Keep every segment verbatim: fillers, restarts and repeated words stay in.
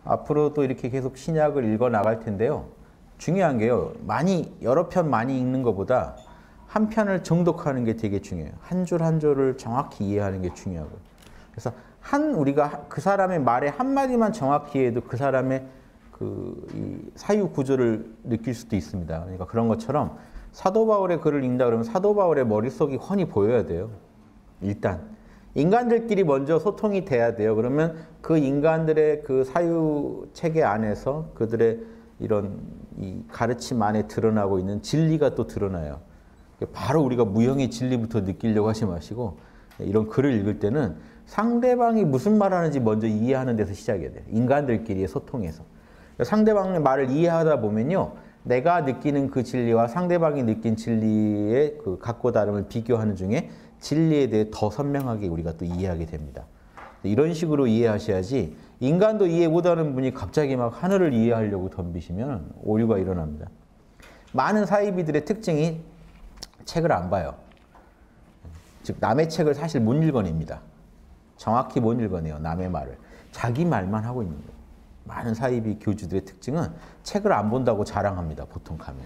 앞으로 또 이렇게 계속 신약을 읽어 나갈 텐데요. 중요한 게요. 많이 여러 편 많이 읽는 것보다 한 편을 정독하는 게 되게 중요해요. 한 줄 한 줄을 정확히 이해하는 게 중요하고요. 그래서 한 우리가 그 사람의 말의 한 마디만 정확히 해도 그 사람의 그 이 사유 구조를 느낄 수도 있습니다. 그러니까 그런 것처럼 사도 바울의 글을 읽는다 그러면 사도 바울의 머릿속이 훤히 보여야 돼요. 일단 인간들끼리 먼저 소통이 돼야 돼요. 그러면 그 인간들의 그 사유 체계 안에서 그들의 이런 이 가르침 안에 드러나고 있는 진리가 또 드러나요. 바로 우리가 무형의 진리부터 느끼려고 하지 마시고 이런 글을 읽을 때는 상대방이 무슨 말하는지 먼저 이해하는 데서 시작해야 돼요. 인간들끼리의 소통에서. 상대방의 말을 이해하다 보면요. 내가 느끼는 그 진리와 상대방이 느낀 진리의 그 각고 다름을 비교하는 중에 진리에 대해 더 선명하게 우리가 또 이해하게 됩니다. 이런 식으로 이해하셔야지 인간도 이해 못하는 분이 갑자기 막 하늘을 이해하려고 덤비시면 오류가 일어납니다. 많은 사이비들의 특징이 책을 안 봐요. 즉 남의 책을 사실 못 읽어냅니다. 정확히 못 읽어내요. 남의 말을. 자기 말만 하고 있는 거예요. 많은 사이비 교주들의 특징은 책을 안 본다고 자랑합니다. 보통 가면.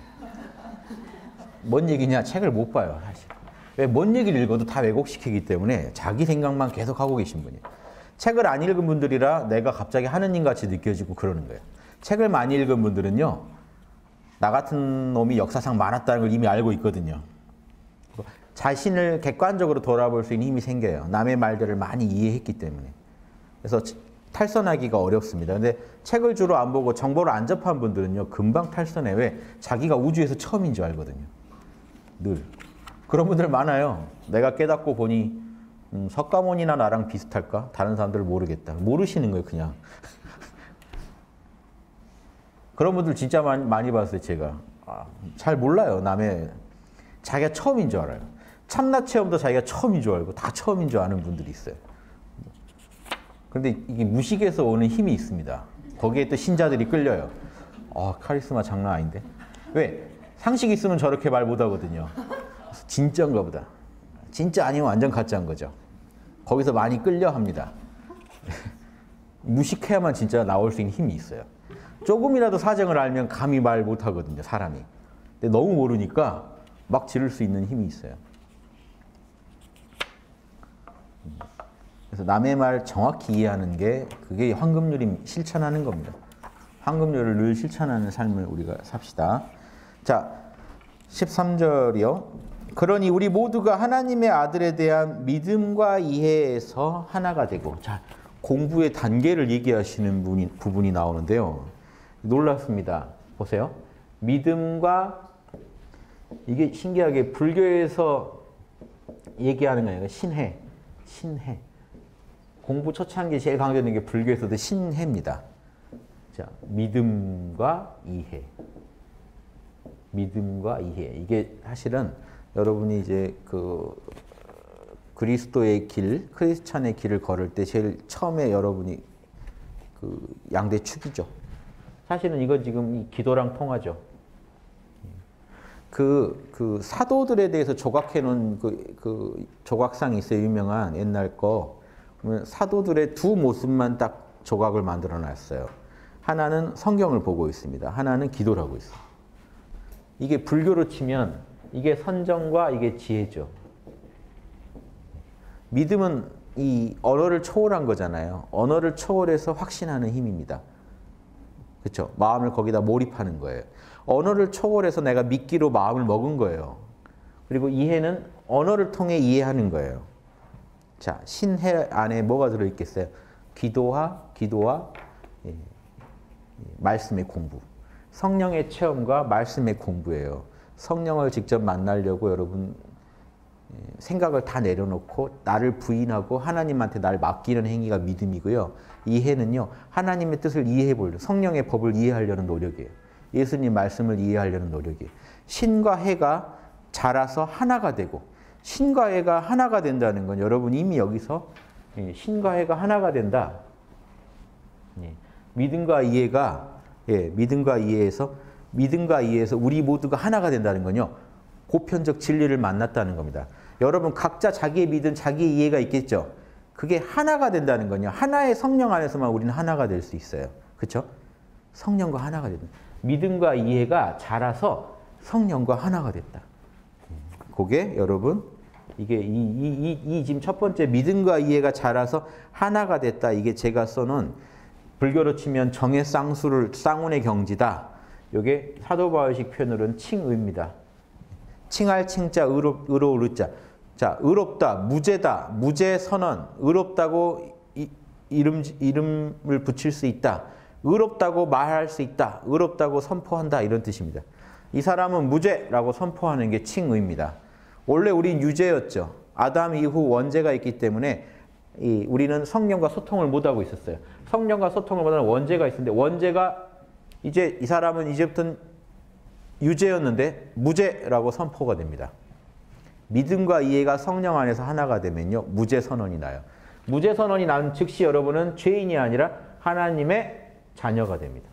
뭔 얘기냐? 책을 못 봐요. 사실. 왜? 뭔 얘기를 읽어도 다 왜곡시키기 때문에 자기 생각만 계속 하고 계신 분이에요. 책을 안 읽은 분들이라 내가 갑자기 하느님같이 느껴지고 그러는 거예요. 책을 많이 읽은 분들은요. 나 같은 놈이 역사상 많았다는 걸 이미 알고 있거든요. 자신을 객관적으로 돌아볼 수 있는 힘이 생겨요. 남의 말들을 많이 이해했기 때문에. 그래서 탈선하기가 어렵습니다. 근데 책을 주로 안 보고 정보를 안 접한 분들은요. 금방 탈선해. 왜? 자기가 우주에서 처음인 줄 알거든요. 늘. 그런 분들 많아요. 내가 깨닫고 보니 음, 석가모니나 나랑 비슷할까? 다른 사람들 모르겠다. 모르시는 거예요. 그냥. 그런 분들 진짜 많이, 많이 봤어요. 제가. 아, 잘 몰라요. 남의. 자기가 처음인 줄 알아요. 참나 체험도 자기가 처음인 줄 알고 다 처음인 줄 아는 분들이 있어요. 그런데 이게 무식에서 오는 힘이 있습니다. 거기에 또 신자들이 끌려요. 아, 카리스마 장난 아닌데? 왜? 상식 있으면 저렇게 말 못하거든요. 진짜인가 보다. 진짜 아니면 완전 가짜인 거죠. 거기서 많이 끌려 합니다. 무식해야만 진짜 나올 수 있는 힘이 있어요. 조금이라도 사정을 알면 감히 말 못하거든요, 사람이. 근데 너무 모르니까 막 지를 수 있는 힘이 있어요. 그래서 남의 말 정확히 이해하는 게 그게 황금률이 실천하는 겁니다. 황금률을 늘 실천하는 삶을 우리가 삽시다. 자, 십삼 절이요. 그러니 우리 모두가 하나님의 아들에 대한 믿음과 이해에서 하나가 되고. 자, 공부의 단계를 얘기하시는 분이, 부분이 나오는데요. 놀랍습니다. 보세요. 믿음과 이게 신기하게 불교에서 얘기하는 거예요. 신해. 신해. 공부 초창기에 제일 강조되는 게 불교에서도 신해입니다. 자, 믿음과 이해. 믿음과 이해. 이게 사실은 여러분이 이제 그 그리스도의 길, 크리스찬의 길을 걸을 때 제일 처음에 여러분이 그 양대 축이죠. 사실은 이건 지금 이 기도랑 통하죠. 그, 그 사도들에 대해서 조각해 놓은 그, 그 조각상이 있어요. 유명한 옛날 거. 사도들의 두 모습만 딱 조각을 만들어 놨어요. 하나는 성경을 보고 있습니다. 하나는 기도를 하고 있어요. 이게 불교로 치면 이게 선정과 이게 지혜죠. 믿음은 이 언어를 초월한 거잖아요. 언어를 초월해서 확신하는 힘입니다. 그렇죠? 마음을 거기다 몰입하는 거예요. 언어를 초월해서 내가 믿기로 마음을 먹은 거예요. 그리고 이해는 언어를 통해 이해하는 거예요. 자, 신해 안에 뭐가 들어있겠어요? 기도와 기도와 예, 말씀의 공부. 성령의 체험과 말씀의 공부예요. 성령을 직접 만나려고 여러분 생각을 다 내려놓고 나를 부인하고 하나님한테 날 맡기는 행위가 믿음이고요. 이해는요. 하나님의 뜻을 이해해 보려고 성령의 법을 이해하려는 노력이에요. 예수님 말씀을 이해하려는 노력이에요. 신과 해가 자라서 하나가 되고 신과 해가 하나가 된다는 건 여러분이 이미 여기서 신과 해가 하나가 된다. 믿음과 이해가 예, 믿음과 이해에서 믿음과 이해에서 우리 모두가 하나가 된다는 건요. 보편적 진리를 만났다는 겁니다. 여러분 각자 자기의 믿음, 자기의 이해가 있겠죠. 그게 하나가 된다는 건요. 하나의 성령 안에서만 우리는 하나가 될 수 있어요. 그렇죠? 성령과 하나가 됐다. 믿음과 이해가 자라서 성령과 하나가 됐다. 그게 여러분 이게 이, 이, 이, 이 지금 첫 번째 믿음과 이해가 자라서 하나가 됐다. 이게 제가 써놓은 불교로 치면 정의 쌍수를 쌍운의 경지다. 이게 사도 바울식 표현으로는 칭의입니다. 칭할 칭자 의로 의로울 의자. 자, 의롭다, 무죄다, 무죄 선언, 의롭다고 이, 이름 이름을 붙일 수 있다. 의롭다고 말할 수 있다. 의롭다고 선포한다. 이런 뜻입니다. 이 사람은 무죄라고 선포하는 게 칭의입니다. 원래 우린 유죄였죠. 아담 이후 원죄가 있기 때문에 이 우리는 성령과 소통을 못하고 있었어요. 성령과 소통을 못하는 원죄가 있었는데 원죄가 이제 이 사람은 이제부터는 유죄였는데 무죄라고 선포가 됩니다. 믿음과 이해가 성령 안에서 하나가 되면요. 무죄 선언이 나요. 무죄 선언이 난 즉시 여러분은 죄인이 아니라 하나님의 자녀가 됩니다.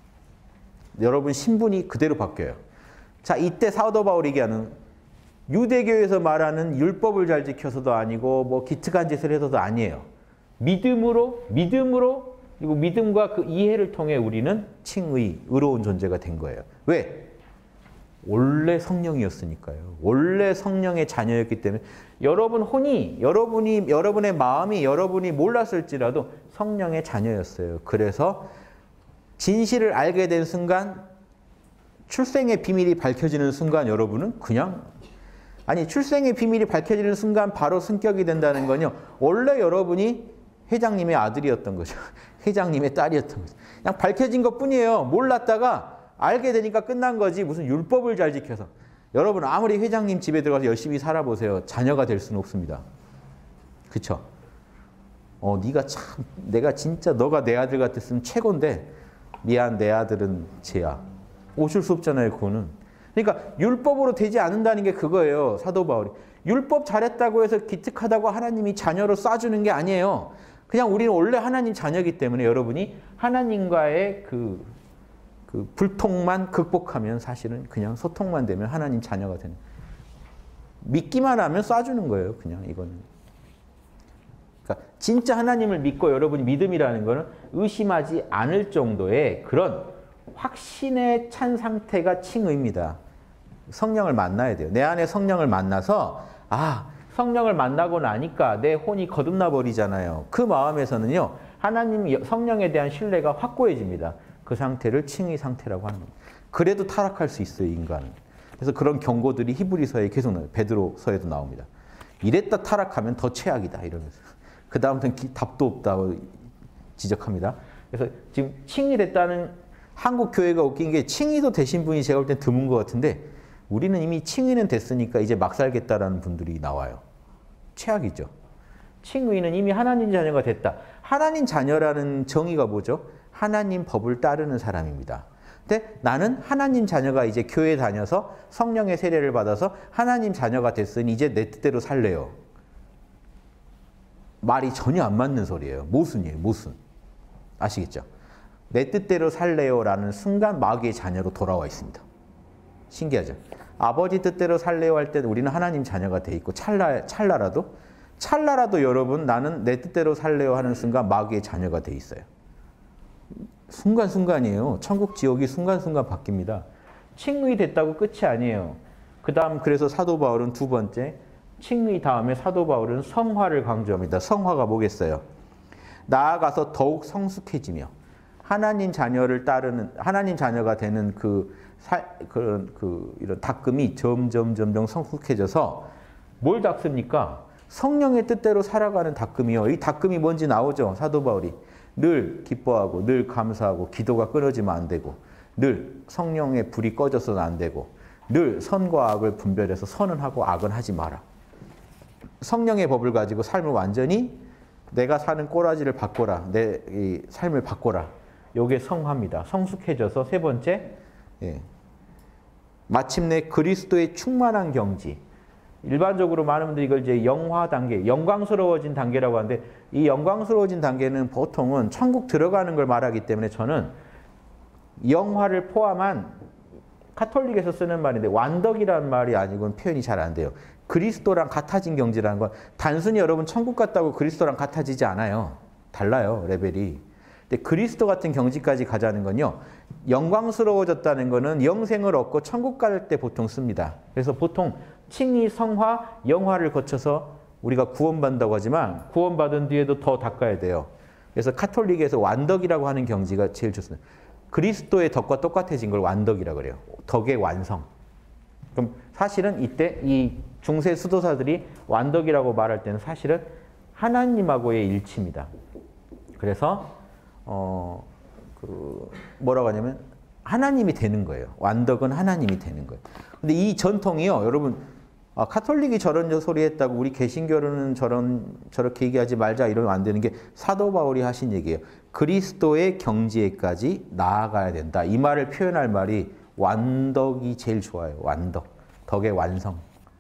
여러분 신분이 그대로 바뀌어요. 자, 이때 사도 바울이 얘기하는 유대교에서 말하는 율법을 잘 지켜서도 아니고 뭐 기특한 짓을 해서도 아니에요. 믿음으로 믿음으로 그리고 믿음과 그 이해를 통해 우리는 칭의, 의로운 존재가 된 거예요. 왜? 원래 성령이었으니까요. 원래 성령의 자녀였기 때문에 여러분 혼이, 여러분이, 여러분의 마음이 여러분이 몰랐을지라도 성령의 자녀였어요. 그래서 진실을 알게 된 순간, 출생의 비밀이 밝혀지는 순간 여러분은 그냥 아니 출생의 비밀이 밝혀지는 순간 바로 승격이 된다는 건요. 원래 여러분이 회장님의 아들이었던 거죠. 회장님의 딸이었던 거죠. 그냥 밝혀진 것뿐이에요. 몰랐다가 알게 되니까 끝난 거지. 무슨 율법을 잘 지켜서. 여러분 아무리 회장님 집에 들어가서 열심히 살아보세요. 자녀가 될 수는 없습니다. 그쵸? 어, 네가 참 내가 진짜 너가 내 아들 같았으면 최고인데 미안 내 아들은 쟤야. 오실 수 없잖아요. 그거는. 그러니까 율법으로 되지 않는다는 게 그거예요. 사도 바울이. 율법 잘했다고 해서 기특하다고 하나님이 자녀로 쏴주는 게 아니에요. 그냥 우리는 원래 하나님 자녀이기 때문에 여러분이 하나님과의 그, 그 불통만 극복하면 사실은 그냥 소통만 되면 하나님 자녀가 되는. 믿기만 하면 쏴주는 거예요. 그냥 이거는. 그러니까 진짜 하나님을 믿고 여러분이 믿음이라는 거는 의심하지 않을 정도의 그런 확신에 찬 상태가 칭의입니다. 성령을 만나야 돼요. 내 안에 성령을 만나서 아 성령을 만나고 나니까 내 혼이 거듭나 버리잖아요. 그 마음에서는요. 하나님 성령에 대한 신뢰가 확고해집니다. 그 상태를 칭의 상태라고 하는 겁니다. 그래도 타락할 수 있어요. 인간은. 그래서 그런 경고들이 히브리서에 계속 나와요. 베드로서에도 나옵니다. 이랬다 타락하면 더 최악이다. 이러면서. 그 다음부터는 답도 없다고 지적합니다. 그래서 지금 칭의 됐다는 한국 교회가 웃긴 게 칭의도 되신 분이 제가 볼 땐 드문 것 같은데 우리는 이미 칭의는 됐으니까 이제 막 살겠다라는 분들이 나와요. 최악이죠. 칭의는 이미 하나님 자녀가 됐다. 하나님 자녀라는 정의가 뭐죠? 하나님 법을 따르는 사람입니다. 근데 나는 하나님 자녀가 이제 교회 다녀서 성령의 세례를 받아서 하나님 자녀가 됐으니 이제 내 뜻대로 살래요. 말이 전혀 안 맞는 소리예요. 모순이에요. 모순. 아시겠죠? 내 뜻대로 살래요라는 순간 마귀의 자녀로 돌아와 있습니다. 신기하죠? 아버지 뜻대로 살래요 할 때 우리는 하나님 자녀가 돼 있고 찰나, 찰나라도 찰나라도 여러분 나는 내 뜻대로 살래요 하는 순간 마귀의 자녀가 돼 있어요. 순간순간이에요. 천국 지옥이 순간순간 바뀝니다. 칭의 됐다고 끝이 아니에요. 그 다음 그래서 사도 바울은 두 번째 칭의 다음에 사도 바울은 성화를 강조합니다. 성화가 뭐겠어요? 나아가서 더욱 성숙해지며 하나님 자녀를 따르는 하나님 자녀가 되는 그 사, 그런 그 이런 닦음이 점점 점점 성숙해져서 뭘 닦습니까? 성령의 뜻대로 살아가는 닦음이요. 이 닦음이 뭔지 나오죠. 사도 바울이 늘 기뻐하고 늘 감사하고 기도가 끊어지면 안 되고 늘 성령의 불이 꺼져서는 안 되고 늘 선과 악을 분별해서 선은 하고 악은 하지 마라. 성령의 법을 가지고 삶을 완전히 내가 사는 꼬라지를 바꿔라. 내 이 삶을 바꿔라. 요게 성화입니다. 성숙해져서 세 번째 예. 마침내 그리스도의 충만한 경지. 일반적으로 많은 분들이 이걸 이제 영화 단계, 영광스러워진 단계라고 하는데 이 영광스러워진 단계는 보통은 천국 들어가는 걸 말하기 때문에 저는 영화를 포함한 카톨릭에서 쓰는 말인데 완덕이라는 말이 아니고는 표현이 잘 안 돼요. 그리스도랑 같아진 경지라는 건 단순히 여러분 천국 갔다고 그리스도랑 같아지지 않아요. 달라요. 레벨이. 근데 그리스도 같은 경지까지 가자는 건요. 영광스러워졌다는 거는 영생을 얻고 천국 갈 때 보통 씁니다. 그래서 보통 칭의, 성화, 영화를 거쳐서 우리가 구원받는다고 하지만 구원받은 뒤에도 더 닦아야 돼요. 그래서 카톨릭에서 완덕이라고 하는 경지가 제일 좋습니다. 그리스도의 덕과 똑같아진 걸 완덕이라고 그래요. 덕의 완성. 그럼 사실은 이때 이 중세 수도사들이 완덕이라고 말할 때는 사실은 하나님하고의 일치입니다. 그래서 어, 그 뭐라고 하냐면 하나님이 되는 거예요. 완덕은 하나님이 되는 거예요. 근데 이 전통이요, 여러분, 아, 카톨릭이 저런 소리 했다고 우리 개신교로는 저런 저렇게 얘기하지 말자 이러면 안 되는 게 사도 바울이 하신 얘기예요. 그리스도의 경지에까지 나아가야 된다. 이 말을 표현할 말이 완덕이 제일 좋아요. 완덕. 덕의 완성.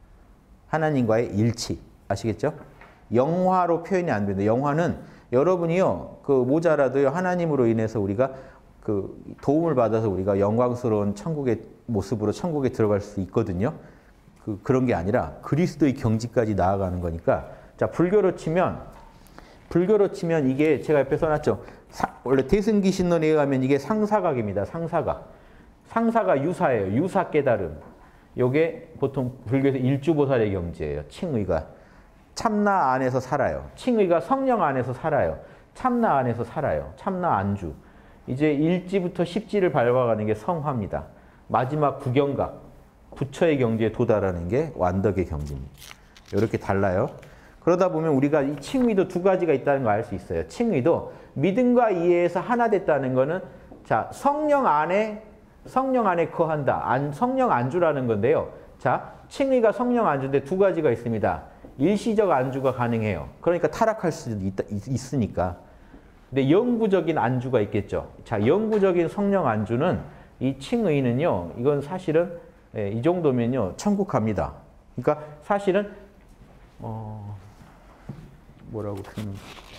하나님과의 일치. 아시겠죠? 영화로 표현이 안 된다. 영화는 여러분이요, 그 모자라도요, 하나님으로 인해서 우리가 그 도움을 받아서 우리가 영광스러운 천국의 모습으로 천국에 들어갈 수 있거든요. 그, 그런 게 아니라 그리스도의 경지까지 나아가는 거니까. 자, 불교로 치면, 불교로 치면 이게 제가 옆에 써놨죠. 사, 원래 대승기신론에 의하면 이게 상사각입니다. 상사각. 상사가 유사예요. 유사 깨달음. 요게 보통 불교에서 일주보살의 경지예요. 칭의가. 참나 안에서 살아요. 칭의가 성령 안에서 살아요. 참나 안에서 살아요. 참나 안주. 이제 일지부터 십지를 밟아가는 게 성화입니다. 마지막 구경각, 부처의 경지에 도달하는 게 완덕의 경지입니다. 이렇게 달라요. 그러다 보면 우리가 이 칭의도 두 가지가 있다는 거 알 수 있어요. 칭의도 믿음과 이해에서 하나 됐다는 거는, 자, 성령 안에 성령 안에 거한다. 안, 성령 안주라는 건데요. 자, 칭의가 성령 안주인데 두 가지가 있습니다. 일시적 안주가 가능해요. 그러니까 타락할 수도 있, 있으니까. 근데 영구적인 안주가 있겠죠. 자, 영구적인 성령 안주는 이 칭의는요, 이건 사실은 예, 이 정도면요, 천국 갑니다. 그러니까 사실은 어, 뭐라고 표현?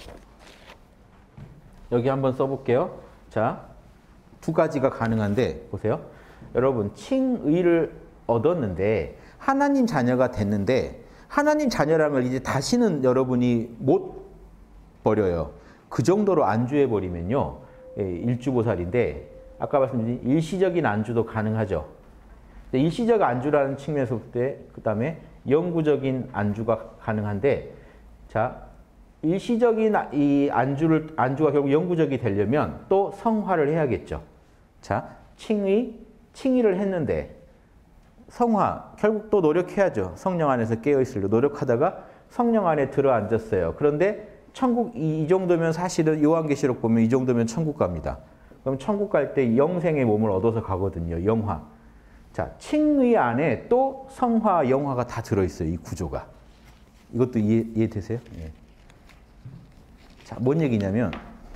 여기 한번 써볼게요. 자, 두 가지가 가능한데 보세요. 여러분, 칭의를 얻었는데 하나님 자녀가 됐는데 하나님 자녀라는 걸 이제 다시는 여러분이 못 버려요. 그 정도로 안주해버리면요, 일주보살인데 아까 말씀드린 일시적인 안주도 가능하죠. 일시적 안주라는 측면에서 볼 때, 그 다음에 영구적인 안주가 가능한데, 자, 일시적인 이 안주를, 안주가 결국 영구적이 되려면 또 성화를 해야겠죠. 자, 칭의, 칭의를 했는데 성화, 결국 또 노력해야죠. 성령 안에서 깨어있으려고 노력하다가 성령 안에 들어앉았어요. 그런데 천국, 이, 이 정도면 사실은 요한계시록 보면 이 정도면 천국 갑니다. 그럼 천국 갈 때 영생의 몸을 얻어서 가거든요. 영화. 자, 칭의 안에 또 성화, 영화가 다 들어있어요. 이 구조가. 이것도 이해, 이해되세요? 예. 자, 뭔 얘기냐면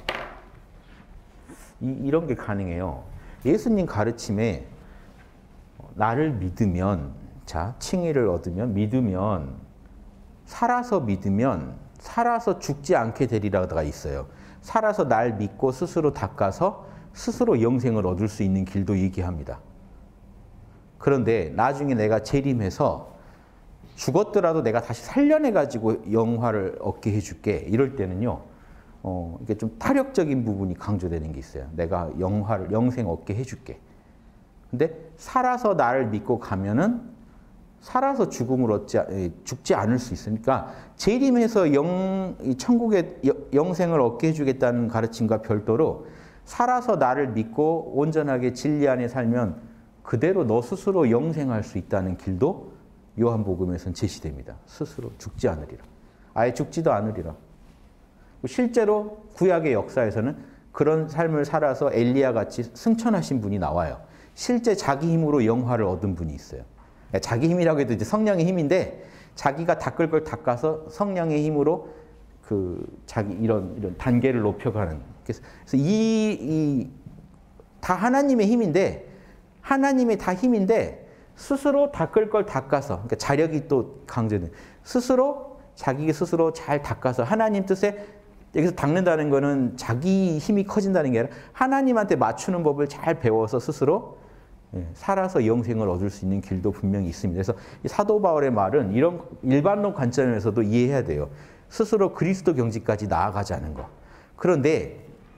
이, 이런 게 가능해요. 예수님 가르침에 나를 믿으면, 자, 칭의를 얻으면, 믿으면, 살아서 믿으면 살아서 죽지 않게 되리라가 있어요. 살아서 날 믿고 스스로 닦아서 스스로 영생을 얻을 수 있는 길도 얘기합니다. 그런데 나중에 내가 재림해서 죽었더라도 내가 다시 살려내가지고 영화를 얻게 해줄게. 이럴 때는요, 어, 이게 좀 타력적인 부분이 강조되는 게 있어요. 내가 영화를, 영생 얻게 해줄게. 근데 살아서 나를 믿고 가면은 살아서 죽음을 얻지, 죽지 않을 수 있으니까 재림해서 영, 천국의 영생을 얻게 해주겠다는 가르침과 별도로 살아서 나를 믿고 온전하게 진리 안에 살면 그대로 너 스스로 영생할 수 있다는 길도 요한복음에서는 제시됩니다. 스스로 죽지 않으리라. 아예 죽지도 않으리라. 실제로 구약의 역사에서는 그런 삶을 살아서 엘리야 같이 승천하신 분이 나와요. 실제 자기 힘으로 영화를 얻은 분이 있어요. 자기 힘이라고 해도 이제 성령의 힘인데 자기가 닦을 걸 닦아서 성령의 힘으로 그 자기 이런 이런 단계를 높여가는. 그래서 이, 이 다 하나님의 힘인데 하나님의 다 힘인데 스스로 닦을 걸 닦아서, 그러니까 자력이 또 강조된, 스스로 자기 스스로 잘 닦아서 하나님 뜻에, 여기서 닦는다는 거는 자기 힘이 커진다는 게 아니라 하나님한테 맞추는 법을 잘 배워서 스스로 살아서 영생을 얻을 수 있는 길도 분명히 있습니다. 그래서 사도 바울의 말은 이런 일반론 관점에서도 이해해야 돼요. 스스로 그리스도 경지까지 나아가자는 거. 그런데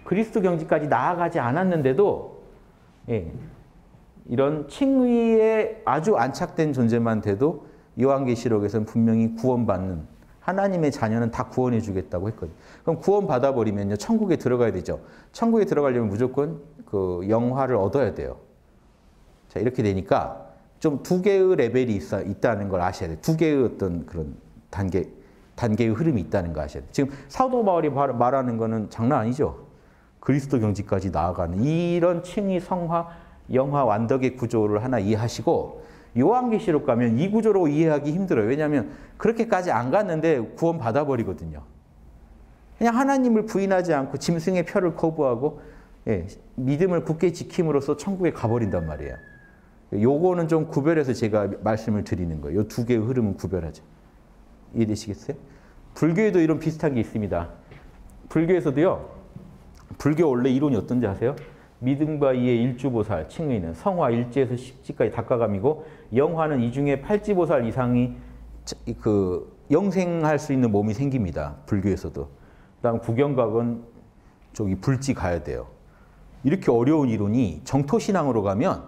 그리스도 경지까지 나아가지 않았는데도 예, 이런 칭의에 아주 안착된 존재만 돼도 요한계시록에서는 분명히 구원받는 하나님의 자녀는 다 구원해 주겠다고 했거든요. 그럼 구원 받아버리면요 천국에 들어가야 되죠. 천국에 들어가려면 무조건 그 영화를 얻어야 돼요. 자 이렇게 되니까 좀 두 개의 레벨이 있어, 있다는 걸 아셔야 돼요. 두 개의 어떤 그런 단계, 단계의 흐름이 있다는 거 아셔야 돼요. 지금 사도 바울이 말하는 거는 장난 아니죠. 그리스도 경지까지 나아가는 이런 칭의, 성화, 영화, 완덕의 구조를 하나 이해하시고 요한계시록 가면 이 구조로 이해하기 힘들어요. 왜냐하면 그렇게까지 안 갔는데 구원 받아버리거든요. 그냥 하나님을 부인하지 않고 짐승의 표를 거부하고 예, 믿음을 굳게 지킴으로써 천국에 가버린단 말이에요. 요거는 좀 구별해서 제가 말씀을 드리는 거예요. 요 두 개의 흐름은 구별하죠. 이해되시겠어요? 불교에도 이런 비슷한 게 있습니다. 불교에서도요. 불교 원래 이론이 어떤지 아세요? 믿음과 이해 일주보살, 칭의는 성화 일지에서 십지까지 닦아감이고 영화는 이 중에 팔지보살 이상이 그 영생할 수 있는 몸이 생깁니다. 불교에서도. 그다음 구경각은 저기 불지 가야 돼요. 이렇게 어려운 이론이 정토신앙으로 가면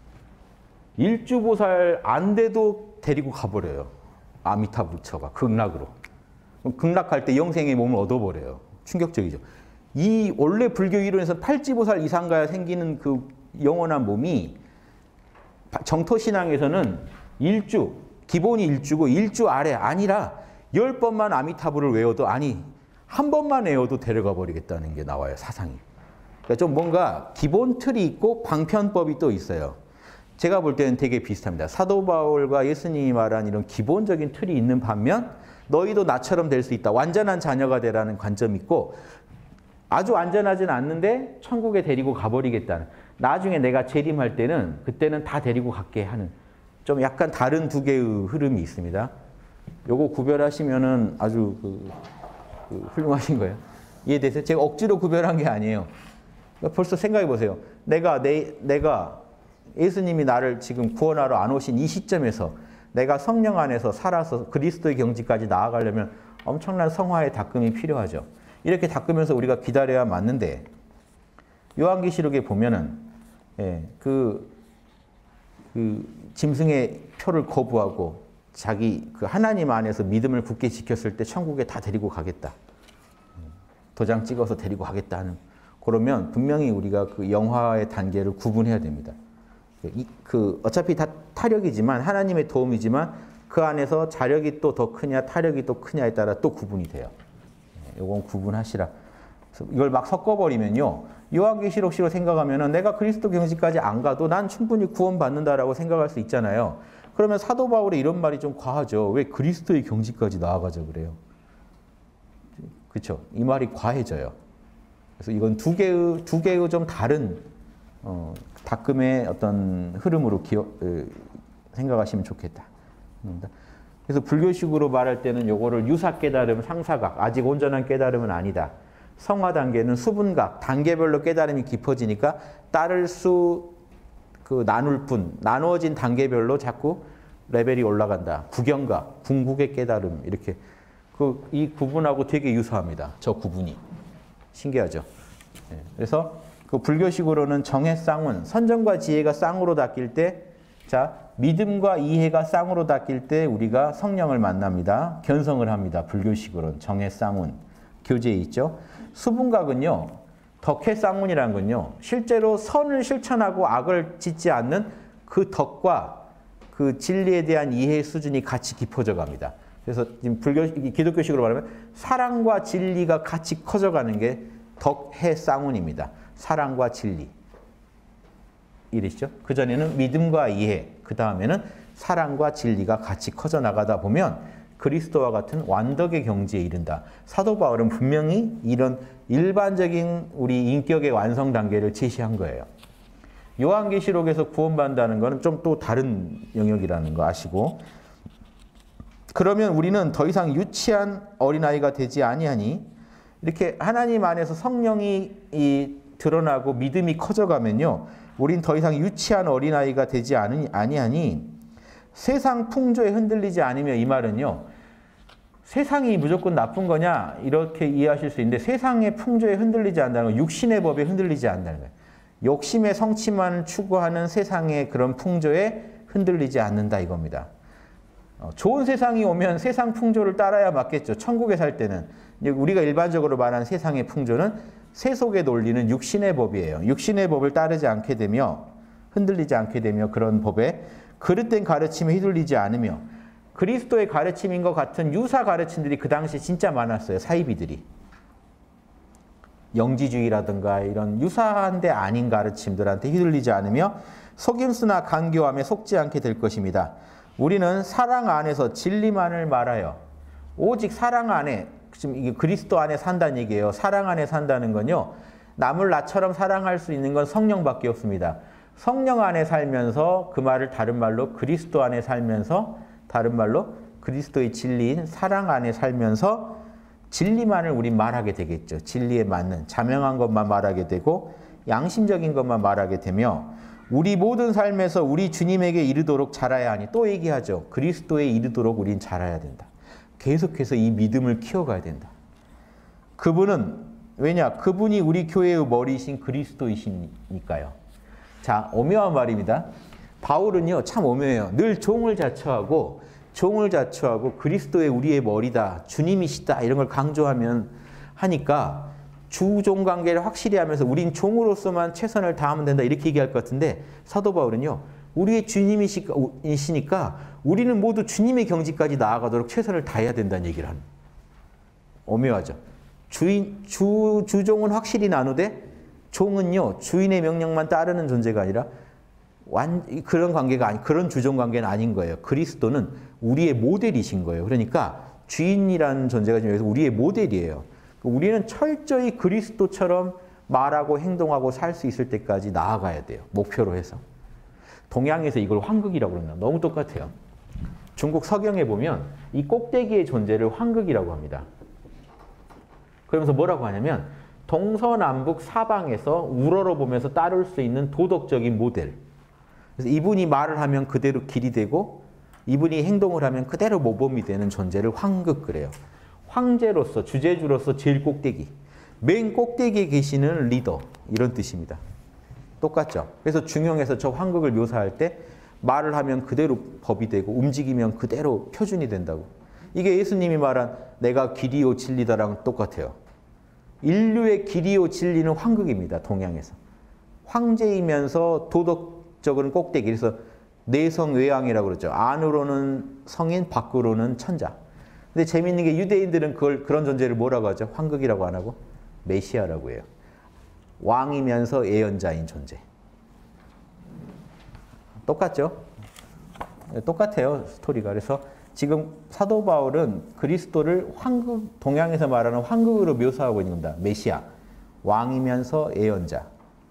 일주보살 안 돼도 데리고 가버려요. 아미타 부처가 극락으로. 극락할 때 영생의 몸을 얻어버려요. 충격적이죠. 이 원래 불교 이론에서 팔지보살 이상 가야 생기는 그 영원한 몸이 정토신앙에서는 일주, 기본이 일주고 일주 아래 아니라 열 번만 아미타불을 외워도 아니 한 번만 외워도 데려가 버리겠다는 게 나와요. 사상이. 그러니까 좀 뭔가 기본 틀이 있고 방편법이 또 있어요. 제가 볼 때는 되게 비슷합니다. 사도 바울과 예수님이 말한 이런 기본적인 틀이 있는 반면 너희도 나처럼 될 수 있다. 완전한 자녀가 되라는 관점이 있고 아주 안전하진 않는데 천국에 데리고 가버리겠다는. 나중에 내가 재림할 때는 그때는 다 데리고 갈게 하는 좀 약간 다른 두 개의 흐름이 있습니다. 요거 구별하시면은 아주 그, 그 훌륭하신 거예요. 이해되세요? 제가 억지로 구별한 게 아니에요. 벌써 생각해 보세요. 내가 내, 내가 예수님이 나를 지금 구원하러 안 오신 이 시점에서 내가 성령 안에서 살아서 그리스도의 경지까지 나아가려면 엄청난 성화의 닦음이 필요하죠. 이렇게 닦으면서 우리가 기다려야 맞는데 요한계시록에 보면은 예, 그, 그 짐승의 표를 거부하고 자기 그 하나님 안에서 믿음을 굳게 지켰을 때 천국에 다 데리고 가겠다. 도장 찍어서 데리고 가겠다 하는. 그러면 분명히 우리가 그 영화의 단계를 구분해야 됩니다. 이, 그 어차피 다 타력이지만 하나님의 도움이지만 그 안에서 자력이 또 더 크냐 타력이 또 크냐에 따라 또 구분이 돼요. 이건 구분하시라. 이걸 막 섞어버리면요. 요한계시록식으로 생각하면은 내가 그리스도 경지까지 안 가도 난 충분히 구원받는다라고 생각할 수 있잖아요. 그러면 사도 바울의 이런 말이 좀 과하죠. 왜 그리스도의 경지까지 나아가자 그래요? 그렇죠? 이 말이 과해져요. 그래서 이건 두 개의 두 개의 좀 다른 어, 닦음의 어떤 흐름으로 기억, 에, 생각하시면 좋겠다. 그래서 불교식으로 말할 때는 요거를 유사 깨달음, 상사각, 아직 온전한 깨달음은 아니다. 성화 단계는 수분각, 단계별로 깨달음이 깊어지니까 따를 수, 그 나눌 뿐, 나누어진 단계별로 자꾸 레벨이 올라간다. 구경각, 궁극의 깨달음, 이렇게. 그, 이 구분하고 되게 유사합니다. 저 구분이. 신기하죠? 네. 그래서 그 불교식으로는 정해 쌍운, 선정과 지혜가 쌍으로 닦일 때, 자, 믿음과 이해가 쌍으로 닦일 때 우리가 성령을 만납니다. 견성을 합니다. 불교식으로는 정해 쌍운. 교재에 있죠. 수분각은요. 덕해 쌍운이라는 건요. 실제로 선을 실천하고 악을 짓지 않는 그 덕과 그 진리에 대한 이해 수준이 같이 깊어져 갑니다. 그래서 지금 불교, 기독교식으로 말하면 사랑과 진리가 같이 커져가는 게 덕해 쌍운입니다. 사랑과 진리. 이랬죠. 그전에는 믿음과 이해, 그 다음에는 사랑과 진리가 같이 커져 나가다 보면 그리스도와 같은 완덕의 경지에 이른다. 사도 바울은 분명히 이런 일반적인 우리 인격의 완성 단계를 제시한 거예요. 요한계시록에서 구원받는다는 것은 좀 또 다른 영역이라는 거 아시고, 그러면 우리는 더 이상 유치한 어린아이가 되지 아니하니, 이렇게 하나님 안에서 성령이 이 드러나고 믿음이 커져가면요, 우린 더 이상 유치한 어린아이가 되지 아니하니 세상 풍조에 흔들리지 않으며, 이 말은요, 세상이 무조건 나쁜 거냐 이렇게 이해하실 수 있는데 세상의 풍조에 흔들리지 않는다는 건 육신의 법에 흔들리지 않는다는 거예요. 욕심의 성취만 추구하는 세상의 그런 풍조에 흔들리지 않는다 이겁니다. 어, 좋은 세상이 오면 세상 풍조를 따라야 맞겠죠. 천국에 살 때는. 우리가 일반적으로 말하는 세상의 풍조는 세속의 논리는 육신의 법이에요. 육신의 법을 따르지 않게 되며 흔들리지 않게 되며 그런 법에 그릇된 가르침에 휘둘리지 않으며 그리스도의 가르침인 것 같은 유사 가르침들이 그 당시 진짜 많았어요. 사이비들이. 영지주의라든가 이런 유사한데 아닌 가르침들한테 휘둘리지 않으며 속임수나 간교함에 속지 않게 될 것입니다. 우리는 사랑 안에서 진리만을 말하여 오직 사랑 안에 지금 이게 그리스도 안에 산다는 얘기예요. 사랑 안에 산다는 건요. 남을 나처럼 사랑할 수 있는 건 성령밖에 없습니다. 성령 안에 살면서 그 말을 다른 말로 그리스도 안에 살면서 다른 말로 그리스도의 진리인 사랑 안에 살면서 진리만을 우린 말하게 되겠죠. 진리에 맞는 자명한 것만 말하게 되고 양심적인 것만 말하게 되며 우리 모든 삶에서 우리 주님에게 이르도록 자라야 하니 또 얘기하죠. 그리스도에 이르도록 우린 자라야 된다. 계속해서 이 믿음을 키워가야 된다. 그분은 왜냐? 그분이 우리 교회의 머리이신 그리스도이시니까요. 자, 오묘한 말입니다. 바울은요, 참 오묘해요. 늘 종을 자처하고 종을 자처하고 그리스도의 우리의 머리다, 주님이시다 이런 걸 강조하면 하니까 주종 관계를 확실히 하면서 우린 종으로서만 최선을 다하면 된다 이렇게 얘기할 것 같은데 사도 바울은요. 우리의 주님이시니까 우리는 모두 주님의 경지까지 나아가도록 최선을 다해야 된다는 얘기를 하는 오묘하죠. 주인, 주, 주종은 확실히 나누되 종은요. 주인의 명령만 따르는 존재가 아니라 완, 그런 관계가 아니, 그런 주종 관계는 아닌 거예요. 그리스도는 우리의 모델이신 거예요. 그러니까 주인이라는 존재가 지금 우리의 모델이에요. 우리는 철저히 그리스도처럼 말하고 행동하고 살 수 있을 때까지 나아가야 돼요. 목표로 해서. 동양에서 이걸 환극이라고 그런다. 너무 똑같아요. 중국 서경에 보면 이 꼭대기의 존재를 환극이라고 합니다. 그러면서 뭐라고 하냐면 동서남북 사방에서 우러러 보면서 따를 수 있는 도덕적인 모델. 그래서 이분이 말을 하면 그대로 길이 되고 이분이 행동을 하면 그대로 모범이 되는 존재를 환극 그래요. 황제로서 주제주로서 제일 꼭대기. 맨 꼭대기에 계시는 리더 이런 뜻입니다. 똑같죠. 그래서 중용에서 저 환극을 묘사할 때 말을 하면 그대로 법이 되고 움직이면 그대로 표준이 된다고. 이게 예수님이 말한 내가 길이요 진리다랑 똑같아요. 인류의 길이요 진리는 환극입니다. 동양에서. 황제이면서 도덕적으로는 꼭대기. 그래서 내성외양이라고 그러죠. 안으로는 성인, 밖으로는 천자. 근데 재미있는 게 유대인들은 그걸 그런 존재를 뭐라고 하죠? 환극이라고 안 하고 메시아라고 해요. 왕이면서 예언자인 존재. 똑같죠? 똑같아요. 스토리가. 그래서 지금 사도 바울은 그리스도를 환극, 동양에서 말하는 환극으로 묘사하고 있는 겁니다. 메시아. 왕이면서 예언자.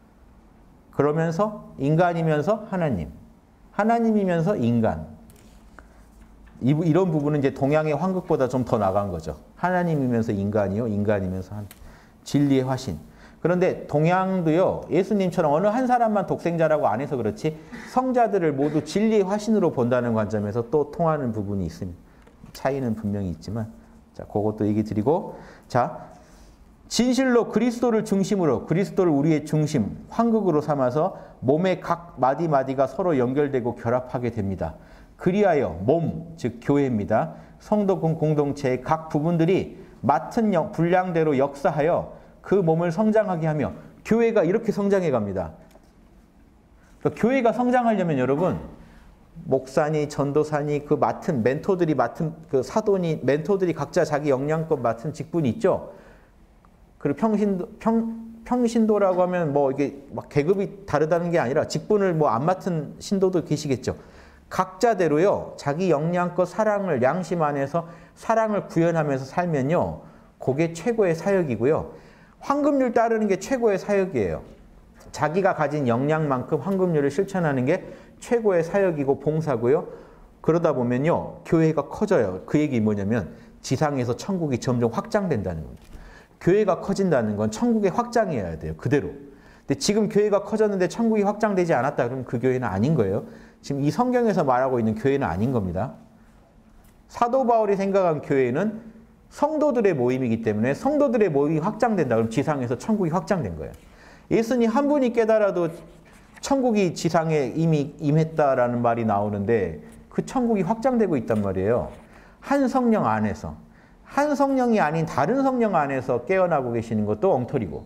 그러면서 인간이면서 하나님. 하나님이면서 인간. 이런 부분은 이제 동양의 환극보다 좀 더 나간 거죠. 하나님이면서 인간이요, 인간이면서 한 진리의 화신. 그런데 동양도요, 예수님처럼 어느 한 사람만 독생자라고 안 해서 그렇지 성자들을 모두 진리의 화신으로 본다는 관점에서 또 통하는 부분이 있습니다. 차이는 분명히 있지만, 자, 그것도 얘기 드리고, 자, 진실로 그리스도를 중심으로, 그리스도를 우리의 중심, 환극으로 삼아서 몸의 각 마디마디가 서로 연결되고 결합하게 됩니다. 그리하여 몸, 즉 교회입니다. 성도 공동체의 각 부분들이 맡은 분량대로 역사하여 그 몸을 성장하게 하며 교회가 이렇게 성장해 갑니다. 그러니까 교회가 성장하려면 여러분 목사니 전도사니 그 맡은 멘토들이 맡은 그 사도니 멘토들이 각자 자기 역량껏 맡은 직분이 있죠. 그리고 평신도 평 평신도라고 하면 뭐 이게 막 계급이 다르다는 게 아니라 직분을 뭐 안 맡은 신도도 계시겠죠. 각자대로요, 자기 역량껏 사랑을, 양심 안에서 사랑을 구현하면서 살면요, 그게 최고의 사역이고요. 황금률 따르는 게 최고의 사역이에요. 자기가 가진 역량만큼 황금률을 실천하는 게 최고의 사역이고 봉사고요. 그러다 보면요, 교회가 커져요. 그 얘기 뭐냐면 지상에서 천국이 점점 확장된다는 겁니다. 교회가 커진다는 건 천국의 확장이어야 돼요. 그대로. 근데 지금 교회가 커졌는데 천국이 확장되지 않았다 그러면 그 교회는 아닌 거예요. 지금 이 성경에서 말하고 있는 교회는 아닌 겁니다. 사도 바울이 생각한 교회는 성도들의 모임이기 때문에 성도들의 모임이 확장된다. 그럼 지상에서 천국이 확장된 거예요. 예수님 한 분이 깨달아도 천국이 지상에 이미 임했다라는 말이 나오는데 그 천국이 확장되고 있단 말이에요. 한 성령 안에서. 한 성령이 아닌 다른 성령 안에서 깨어나고 계시는 것도 엉터리고.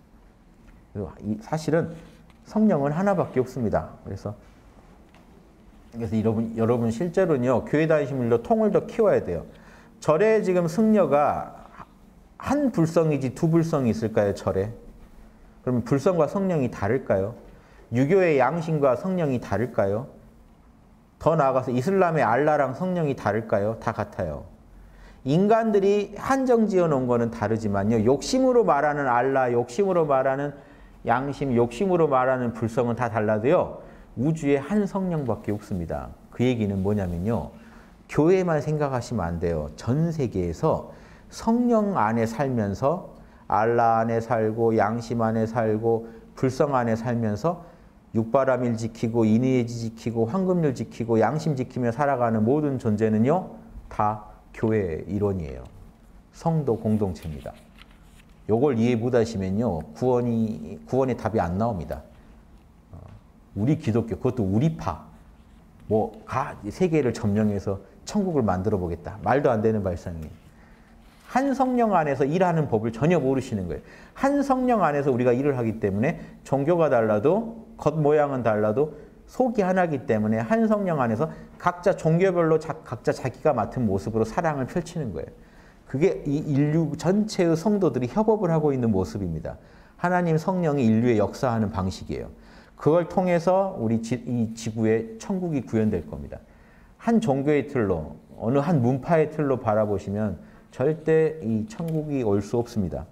사실은 성령은 하나밖에 없습니다. 그래서 그래서 여러분, 여러분 실제로는요. 교회 다니시는 분들도 통을 더 키워야 돼요. 절에 지금 승려가 한 불성이지 두 불성이 있을까요? 절에? 그러면 불성과 성령이 다를까요? 유교의 양심과 성령이 다를까요? 더 나아가서 이슬람의 알라랑 성령이 다를까요? 다 같아요. 인간들이 한정 지어 놓은 거는 다르지만요. 욕심으로 말하는 알라, 욕심으로 말하는 양심, 욕심으로 말하는 불성은 다 달라도요. 우주에 한 성령밖에 없습니다. 그 얘기는 뭐냐면요. 교회만 생각하시면 안 돼요. 전 세계에서 성령 안에 살면서 알라 안에 살고 양심 안에 살고 불성 안에 살면서 육바람일 지키고 인의예지 지키고 황금률 지키고 양심 지키며 살아가는 모든 존재는요. 다 교회의 일원이에요. 성도 공동체입니다. 요걸 이해 못하시면요. 구원이, 구원의 답이 안 나옵니다. 우리 기독교, 그것도 우리파. 뭐, 가, 세계를 점령해서 천국을 만들어 보겠다. 말도 안 되는 발상이에요. 한 성령 안에서 일하는 법을 전혀 모르시는 거예요. 한 성령 안에서 우리가 일을 하기 때문에 종교가 달라도 겉모양은 달라도 속이 하나이기 때문에 한 성령 안에서 각자 종교별로 자, 각자 자기가 맡은 모습으로 사랑을 펼치는 거예요. 그게 이 인류 전체의 성도들이 협업을 하고 있는 모습입니다. 하나님 성령이 인류에 역사하는 방식이에요. 그걸 통해서 우리 지, 이 지구에 천국이 구현될 겁니다. 한 종교의 틀로, 어느 한 문파의 틀로 바라보시면 절대 이 천국이 올 수 없습니다.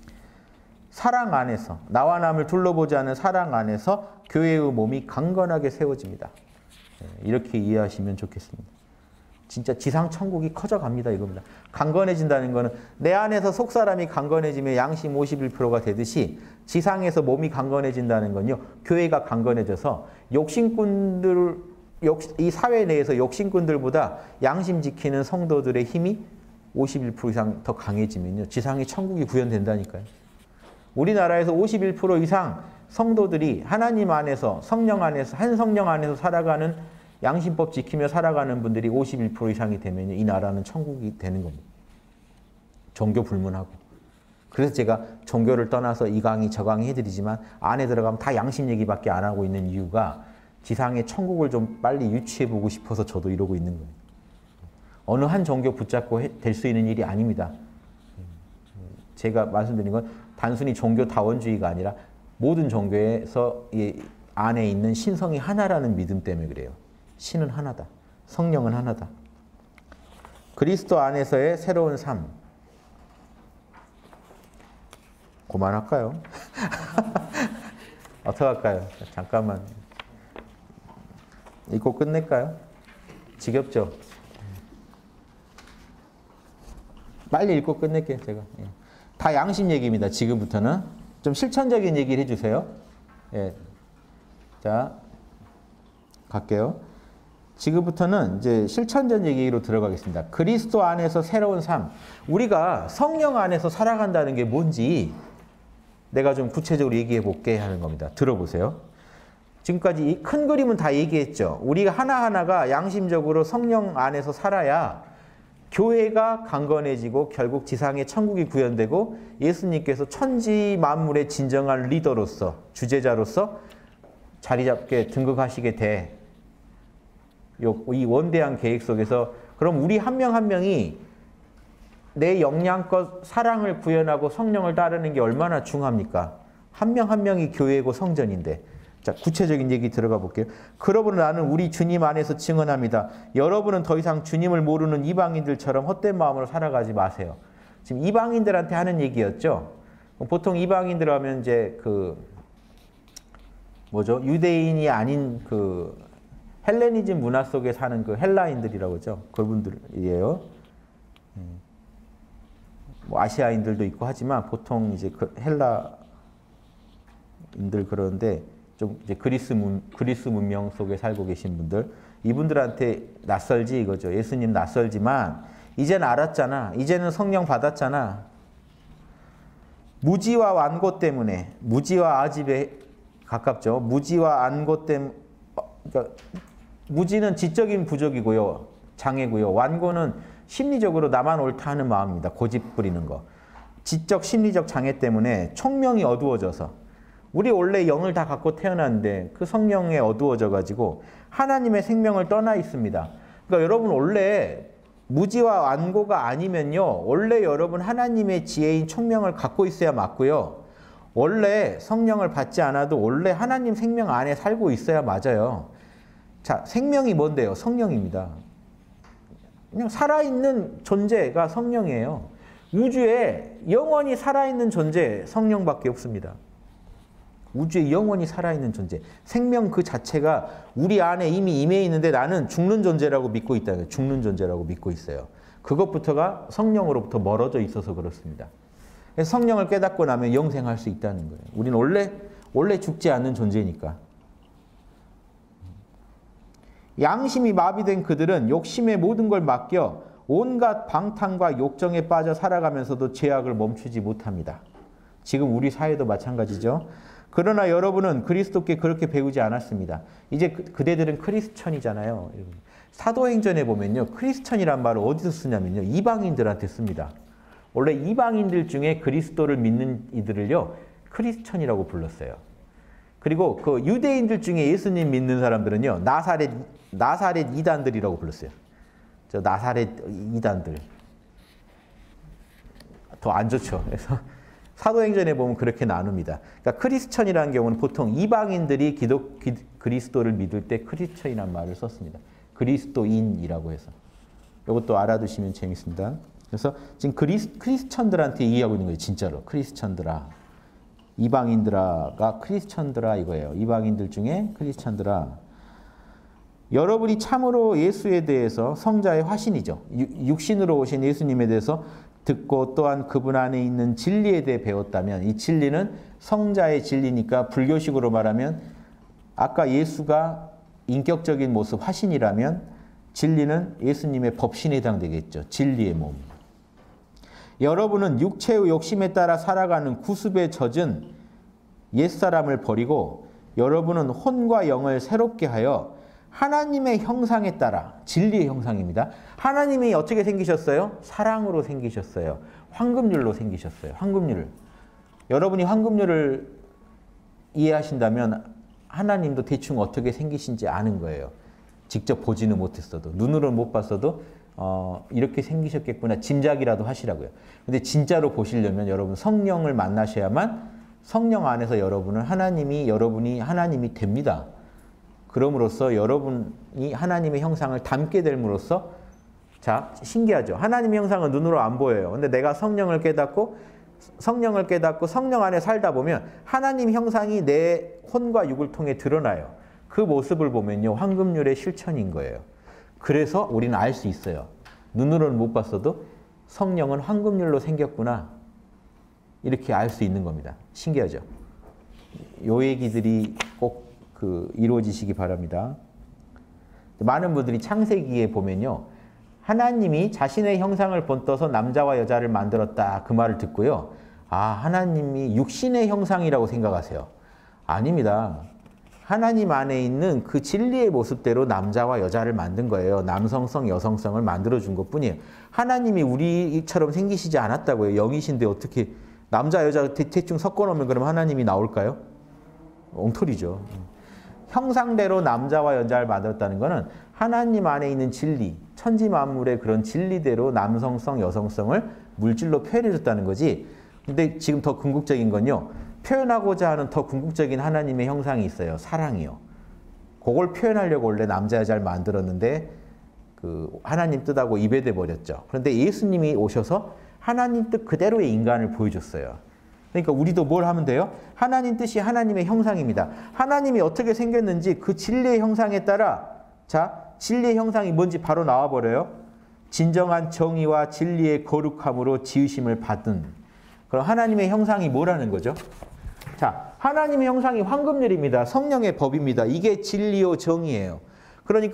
사랑 안에서, 나와 남을 둘러보지 않은 사랑 안에서 교회의 몸이 강건하게 세워집니다. 이렇게 이해하시면 좋겠습니다. 진짜 지상 천국이 커져갑니다 이겁니다. 강건해진다는 것은 내 안에서 속사람이 강건해지면 양심 오십일 퍼센트가 되듯이 지상에서 몸이 강건해진다는 건요. 교회가 강건해져서 욕심꾼들, 이 사회 내에서 욕심꾼들보다 양심 지키는 성도들의 힘이 오십일 퍼센트 이상 더 강해지면요. 지상의 천국이 구현된다니까요. 우리나라에서 오십일 퍼센트 이상 성도들이 하나님 안에서 성령 안에서 한 성령 안에서 살아가는 양심법 지키며 살아가는 분들이 오십일 퍼센트 이상이 되면 이 나라는 천국이 되는 겁니다. 종교 불문하고. 그래서 제가 종교를 떠나서 이 강의 저 강의 해드리지만 안에 들어가면 다 양심 얘기밖에 안 하고 있는 이유가 지상의 천국을 좀 빨리 유치해보고 싶어서 저도 이러고 있는 거예요. 어느 한 종교 붙잡고 될 수 있는 일이 아닙니다. 제가 말씀드린 건 단순히 종교 다원주의가 아니라 모든 종교에서 이 안에 있는 신성이 하나라는 믿음 때문에 그래요. 신은 하나다. 성령은 하나다. 그리스도 안에서의 새로운 삶. 그만할까요? 어떡할까요? 잠깐만. 읽고 끝낼까요? 지겹죠? 빨리 읽고 끝낼게요, 제가. 예. 다 양심 얘기입니다, 지금부터는. 좀 실천적인 얘기를 해주세요. 예. 자, 갈게요. 지금부터는 이제 실천적 얘기로 들어가겠습니다. 그리스도 안에서 새로운 삶. 우리가 성령 안에서 살아간다는 게 뭔지 내가 좀 구체적으로 얘기해 볼게 하는 겁니다. 들어보세요. 지금까지 이 큰 그림은 다 얘기했죠. 우리가 하나하나가 양심적으로 성령 안에서 살아야 교회가 강건해지고 결국 지상의 천국이 구현되고 예수님께서 천지 만물의 진정한 리더로서, 주제자로서 자리 잡게 등극하시게 돼. 이 원대한 계획 속에서 그럼 우리 한 명 한 명이 내 역량껏 사랑을 구현하고 성령을 따르는 게 얼마나 중요합니까? 한 명 한 명이 교회고 성전인데. 자, 구체적인 얘기 들어가 볼게요. 그러므로 나는 우리 주님 안에서 증언합니다. 여러분은 더 이상 주님을 모르는 이방인들처럼 헛된 마음으로 살아가지 마세요. 지금 이방인들한테 하는 얘기였죠. 보통 이방인들 하면 이제 그 뭐죠? 유대인이 아닌 그 헬레니즘 문화 속에 사는 그 헬라인들이라고 하죠. 그분들이에요. 뭐 아시아인들도 있고 하지만 보통 이제 그 헬라인들 그러는데 좀 이제 그리스 문, 그리스 문명 속에 살고 계신 분들, 이분들한테 낯설지 이거죠. 예수님 낯설지만 이제는 알았잖아. 이제는 성령 받았잖아. 무지와 완고 때문에, 무지와 아집에 가깝죠. 무지와 안고 때문에, 그러니까 무지는 지적인 부족이고요. 장애고요. 완고는 심리적으로 나만 옳다 하는 마음입니다. 고집 부리는 거. 지적 심리적 장애 때문에 총명이 어두워져서 우리 원래 영을 다 갖고 태어났는데 그 성령에 어두워져 가지고 하나님의 생명을 떠나 있습니다. 그러니까 여러분 원래 무지와 완고가 아니면요. 원래 여러분 하나님의 지혜인 총명을 갖고 있어야 맞고요. 원래 성령을 받지 않아도 원래 하나님 생명 안에 살고 있어야 맞아요. 자, 생명이 뭔데요? 성령입니다. 그냥 살아있는 존재가 성령이에요. 우주에 영원히 살아있는 존재 성령밖에 없습니다. 우주에 영원히 살아있는 존재. 생명 그 자체가 우리 안에 이미 임해 있는데 나는 죽는 존재라고 믿고 있다. 죽는 존재라고 믿고 있어요. 그것부터가 성령으로부터 멀어져 있어서 그렇습니다. 그래서 성령을 깨닫고 나면 영생할 수 있다는 거예요. 우리는 원래, 원래 죽지 않는 존재니까. 양심이 마비된 그들은 욕심의 모든 걸 맡겨 온갖 방탕과 욕정에 빠져 살아가면서도 죄악을 멈추지 못합니다. 지금 우리 사회도 마찬가지죠. 그러나 여러분은 그리스도께 그렇게 배우지 않았습니다. 이제 그, 그대들은 크리스천이잖아요. 사도행전에 보면요. 크리스천이란 말을 어디서 쓰냐면요. 이방인들한테 씁니다. 원래 이방인들 중에 그리스도를 믿는 이들을요. 크리스천이라고 불렀어요. 그리고 그 유대인들 중에 예수님 믿는 사람들은요. 나사렛, 나사렛 이단들이라고 불렀어요. 저 나사렛 이단들. 더 안 좋죠. 그래서 사도행전에 보면 그렇게 나눕니다. 그러니까 크리스천이라는 경우는 보통 이방인들이 기독, 기, 그리스도를 믿을 때 크리스천이라는 말을 썼습니다. 그리스도인이라고 해서. 이것도 알아두시면 재밌습니다. 그래서 지금 그리스, 크리스천들한테 얘기하고 있는 거예요. 진짜로. 크리스천들아. 이방인들아가 크리스천들아 이거예요. 이방인들 중에 크리스천들아. 여러분이 참으로 예수에 대해서 성자의 화신이죠. 육신으로 오신 예수님에 대해서 듣고 또한 그분 안에 있는 진리에 대해 배웠다면 이 진리는 성자의 진리니까 불교식으로 말하면 아까 예수가 인격적인 모습 화신이라면 진리는 예수님의 법신에 해당되겠죠. 진리의 몸. 여러분은 육체의 욕심에 따라 살아가는 구습에 젖은 옛사람을 버리고 여러분은 혼과 영을 새롭게 하여 하나님의 형상에 따라 진리의 형상입니다. 하나님이 어떻게 생기셨어요? 사랑으로 생기셨어요. 황금률로 생기셨어요. 황금률. 여러분이 황금률을 이해하신다면 하나님도 대충 어떻게 생기신지 아는 거예요. 직접 보지는 못했어도 눈으로는 못 봤어도 어, 이렇게 생기셨겠구나 짐작이라도 하시라고요. 근데 진짜로 보시려면 여러분 성령을 만나셔야만 성령 안에서 여러분은 하나님이 여러분이 하나님이 됩니다. 그럼으로써 여러분이 하나님의 형상을 담게 됨으로써 자 신기하죠. 하나님의 형상은 눈으로 안 보여요. 근데 내가 성령을 깨닫고 성령을 깨닫고 성령 안에 살다 보면 하나님 형상이 내 혼과 육을 통해 드러나요. 그 모습을 보면요. 황금률의 실천인 거예요. 그래서 우리는 알 수 있어요. 눈으로는 못 봤어도 성령은 황금률로 생겼구나. 이렇게 알 수 있는 겁니다. 신기하죠. 요 얘기들이 꼭 그 이루어지시기 바랍니다. 많은 분들이 창세기에 보면요. 하나님이 자신의 형상을 본떠서 남자와 여자를 만들었다. 그 말을 듣고요. 아, 하나님이 육신의 형상이라고 생각하세요. 아닙니다. 하나님 안에 있는 그 진리의 모습대로 남자와 여자를 만든 거예요. 남성성, 여성성을 만들어준 것뿐이에요. 하나님이 우리처럼 생기시지 않았다고요. 영이신데 어떻게 남자, 여자 대충 섞어놓으면 그럼 하나님이 나올까요? 엉터리죠. 형상대로 남자와 여자를 만들었다는 것은 하나님 안에 있는 진리, 천지 만물의 그런 진리대로 남성성, 여성성을 물질로 표현해줬다는 거지. 근데 지금 더 궁극적인 건요. 표현하고자 하는 더 궁극적인 하나님의 형상이 있어요. 사랑이요. 그걸 표현하려고 원래 남자, 여자를 만들었는데 그 하나님 뜻하고 이배돼 버렸죠. 그런데 예수님이 오셔서 하나님 뜻 그대로의 인간을 보여줬어요. 그러니까 우리도 뭘 하면 돼요? 하나님 뜻이 하나님의 형상입니다. 하나님이 어떻게 생겼는지 그 진리의 형상에 따라 자, 진리의 형상이 뭔지 바로 나와버려요. 진정한 정의와 진리의 거룩함으로 지으심을 받은. 그럼 하나님의 형상이 뭐라는 거죠? 자, 하나님의 형상이 황금률입니다. 성령의 법입니다. 이게 진리요 정의예요. 그러니까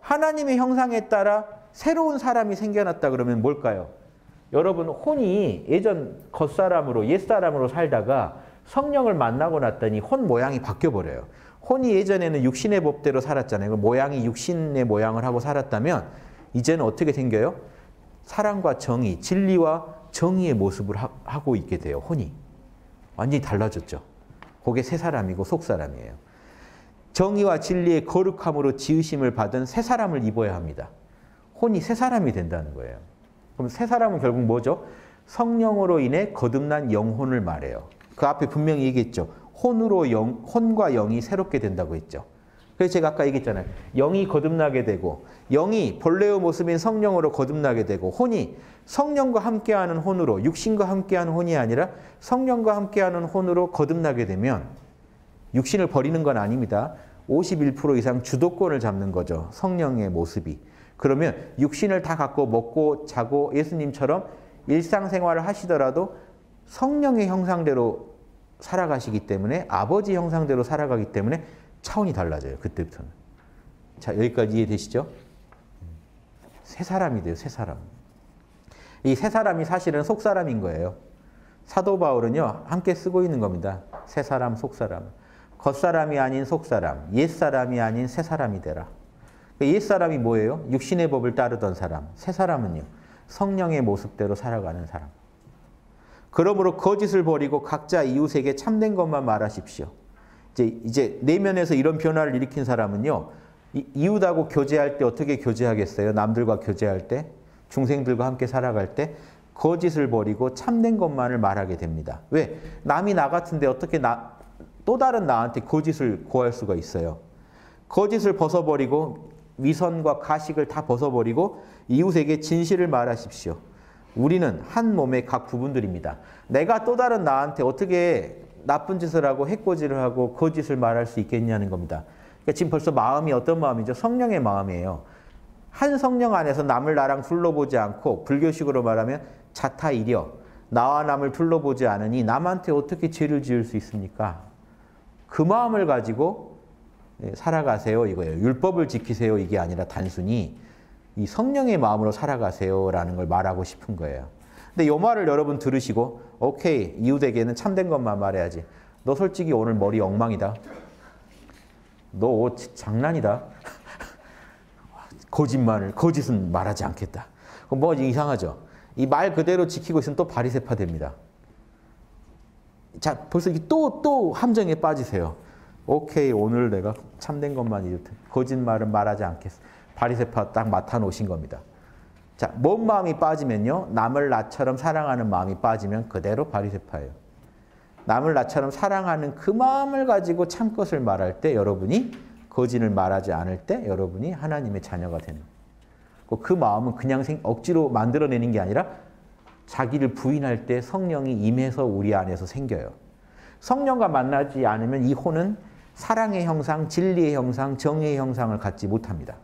하나님의 형상에 따라 새로운 사람이 생겨났다 그러면 뭘까요? 여러분 혼이 예전 겉사람으로 옛사람으로 살다가 성령을 만나고 났더니 혼 모양이 바뀌어버려요. 혼이 예전에는 육신의 법대로 살았잖아요. 모양이 육신의 모양을 하고 살았다면 이제는 어떻게 생겨요? 사랑과 정의, 진리와 정의의 모습을 하, 하고 있게 돼요. 혼이. 완전히 달라졌죠. 그게 새 사람이고 속 사람이에요. 정의와 진리의 거룩함으로 지으심을 받은 새 사람을 입어야 합니다. 혼이 새 사람이 된다는 거예요. 그럼 새 사람은 결국 뭐죠? 성령으로 인해 거듭난 영혼을 말해요. 그 앞에 분명히 얘기했죠. 혼으로 영, 혼과 영이 새롭게 된다고 했죠. 그래서 제가 아까 얘기했잖아요. 영이 거듭나게 되고 영이 본래의 모습인 성령으로 거듭나게 되고 혼이 성령과 함께하는 혼으로 육신과 함께하는 혼이 아니라 성령과 함께하는 혼으로 거듭나게 되면 육신을 버리는 건 아닙니다. 오십일 퍼센트 이상 주도권을 잡는 거죠. 성령의 모습이. 그러면 육신을 다 갖고 먹고 자고 예수님처럼 일상생활을 하시더라도 성령의 형상대로 살아가시기 때문에 아버지 형상대로 살아가기 때문에 차원이 달라져요. 그때부터는. 자, 여기까지 이해되시죠? 새 사람이 돼요. 새 사람. 이 새 사람이 사실은 속 사람인 거예요. 사도 바울은요. 함께 쓰고 있는 겁니다. 새 사람, 속 사람. 겉사람이 아닌 속 사람, 옛 사람이 아닌 새 사람이 되라. 옛 사람이 뭐예요? 육신의 법을 따르던 사람. 새 사람은요. 성령의 모습대로 살아가는 사람. 그러므로 거짓을 버리고 각자 이웃에게 참된 것만 말하십시오. 이제, 이제 내면에서 이런 변화를 일으킨 사람은요. 이, 이웃하고 교제할 때 어떻게 교제하겠어요? 남들과 교제할 때? 중생들과 함께 살아갈 때? 거짓을 버리고 참된 것만을 말하게 됩니다. 왜? 남이 나 같은데 어떻게 나, 또 다른 나한테 거짓을 고할 수가 있어요? 거짓을 벗어버리고 위선과 가식을 다 벗어버리고 이웃에게 진실을 말하십시오. 우리는 한 몸의 각 부분들입니다. 내가 또 다른 나한테 어떻게 나쁜 짓을 하고 해코지를 하고 거짓을 말할 수 있겠냐는 겁니다. 그러니까 지금 벌써 마음이 어떤 마음이죠? 성령의 마음이에요. 한 성령 안에서 남을 나랑 둘러보지 않고 불교식으로 말하면 자타이려 나와 남을 둘러보지 않으니 남한테 어떻게 죄를 지을 수 있습니까? 그 마음을 가지고 살아가세요 이거예요. 율법을 지키세요 이게 아니라 단순히 이 성령의 마음으로 살아가세요라는 걸 말하고 싶은 거예요. 근데 이 말을 여러분 들으시고 오케이 이웃에게는 참된 것만 말해야지. 너 솔직히 오늘 머리 엉망이다. 너 옷 장난이다. 거짓말을 거짓은 말하지 않겠다. 그럼 뭐 이상하죠. 이 말 그대로 지키고 있으면 또 바리새파 됩니다. 자 벌써 또 또 함정에 빠지세요. 오케이 오늘 내가 참된 것만 이렇다. 거짓말은 말하지 않겠어. 바리새파 딱 맡아 놓으신 겁니다. 자, 뭔 마음이 빠지면요. 남을 나처럼 사랑하는 마음이 빠지면 그대로 바리새파예요. 남을 나처럼 사랑하는 그 마음을 가지고 참 것을 말할 때 여러분이 거짓을 말하지 않을 때 여러분이 하나님의 자녀가 되는 거예요. 그 마음은 그냥 억지로 만들어내는 게 아니라 자기를 부인할 때 성령이 임해서 우리 안에서 생겨요. 성령과 만나지 않으면 이 혼은 사랑의 형상, 진리의 형상, 정의의 형상을 갖지 못합니다.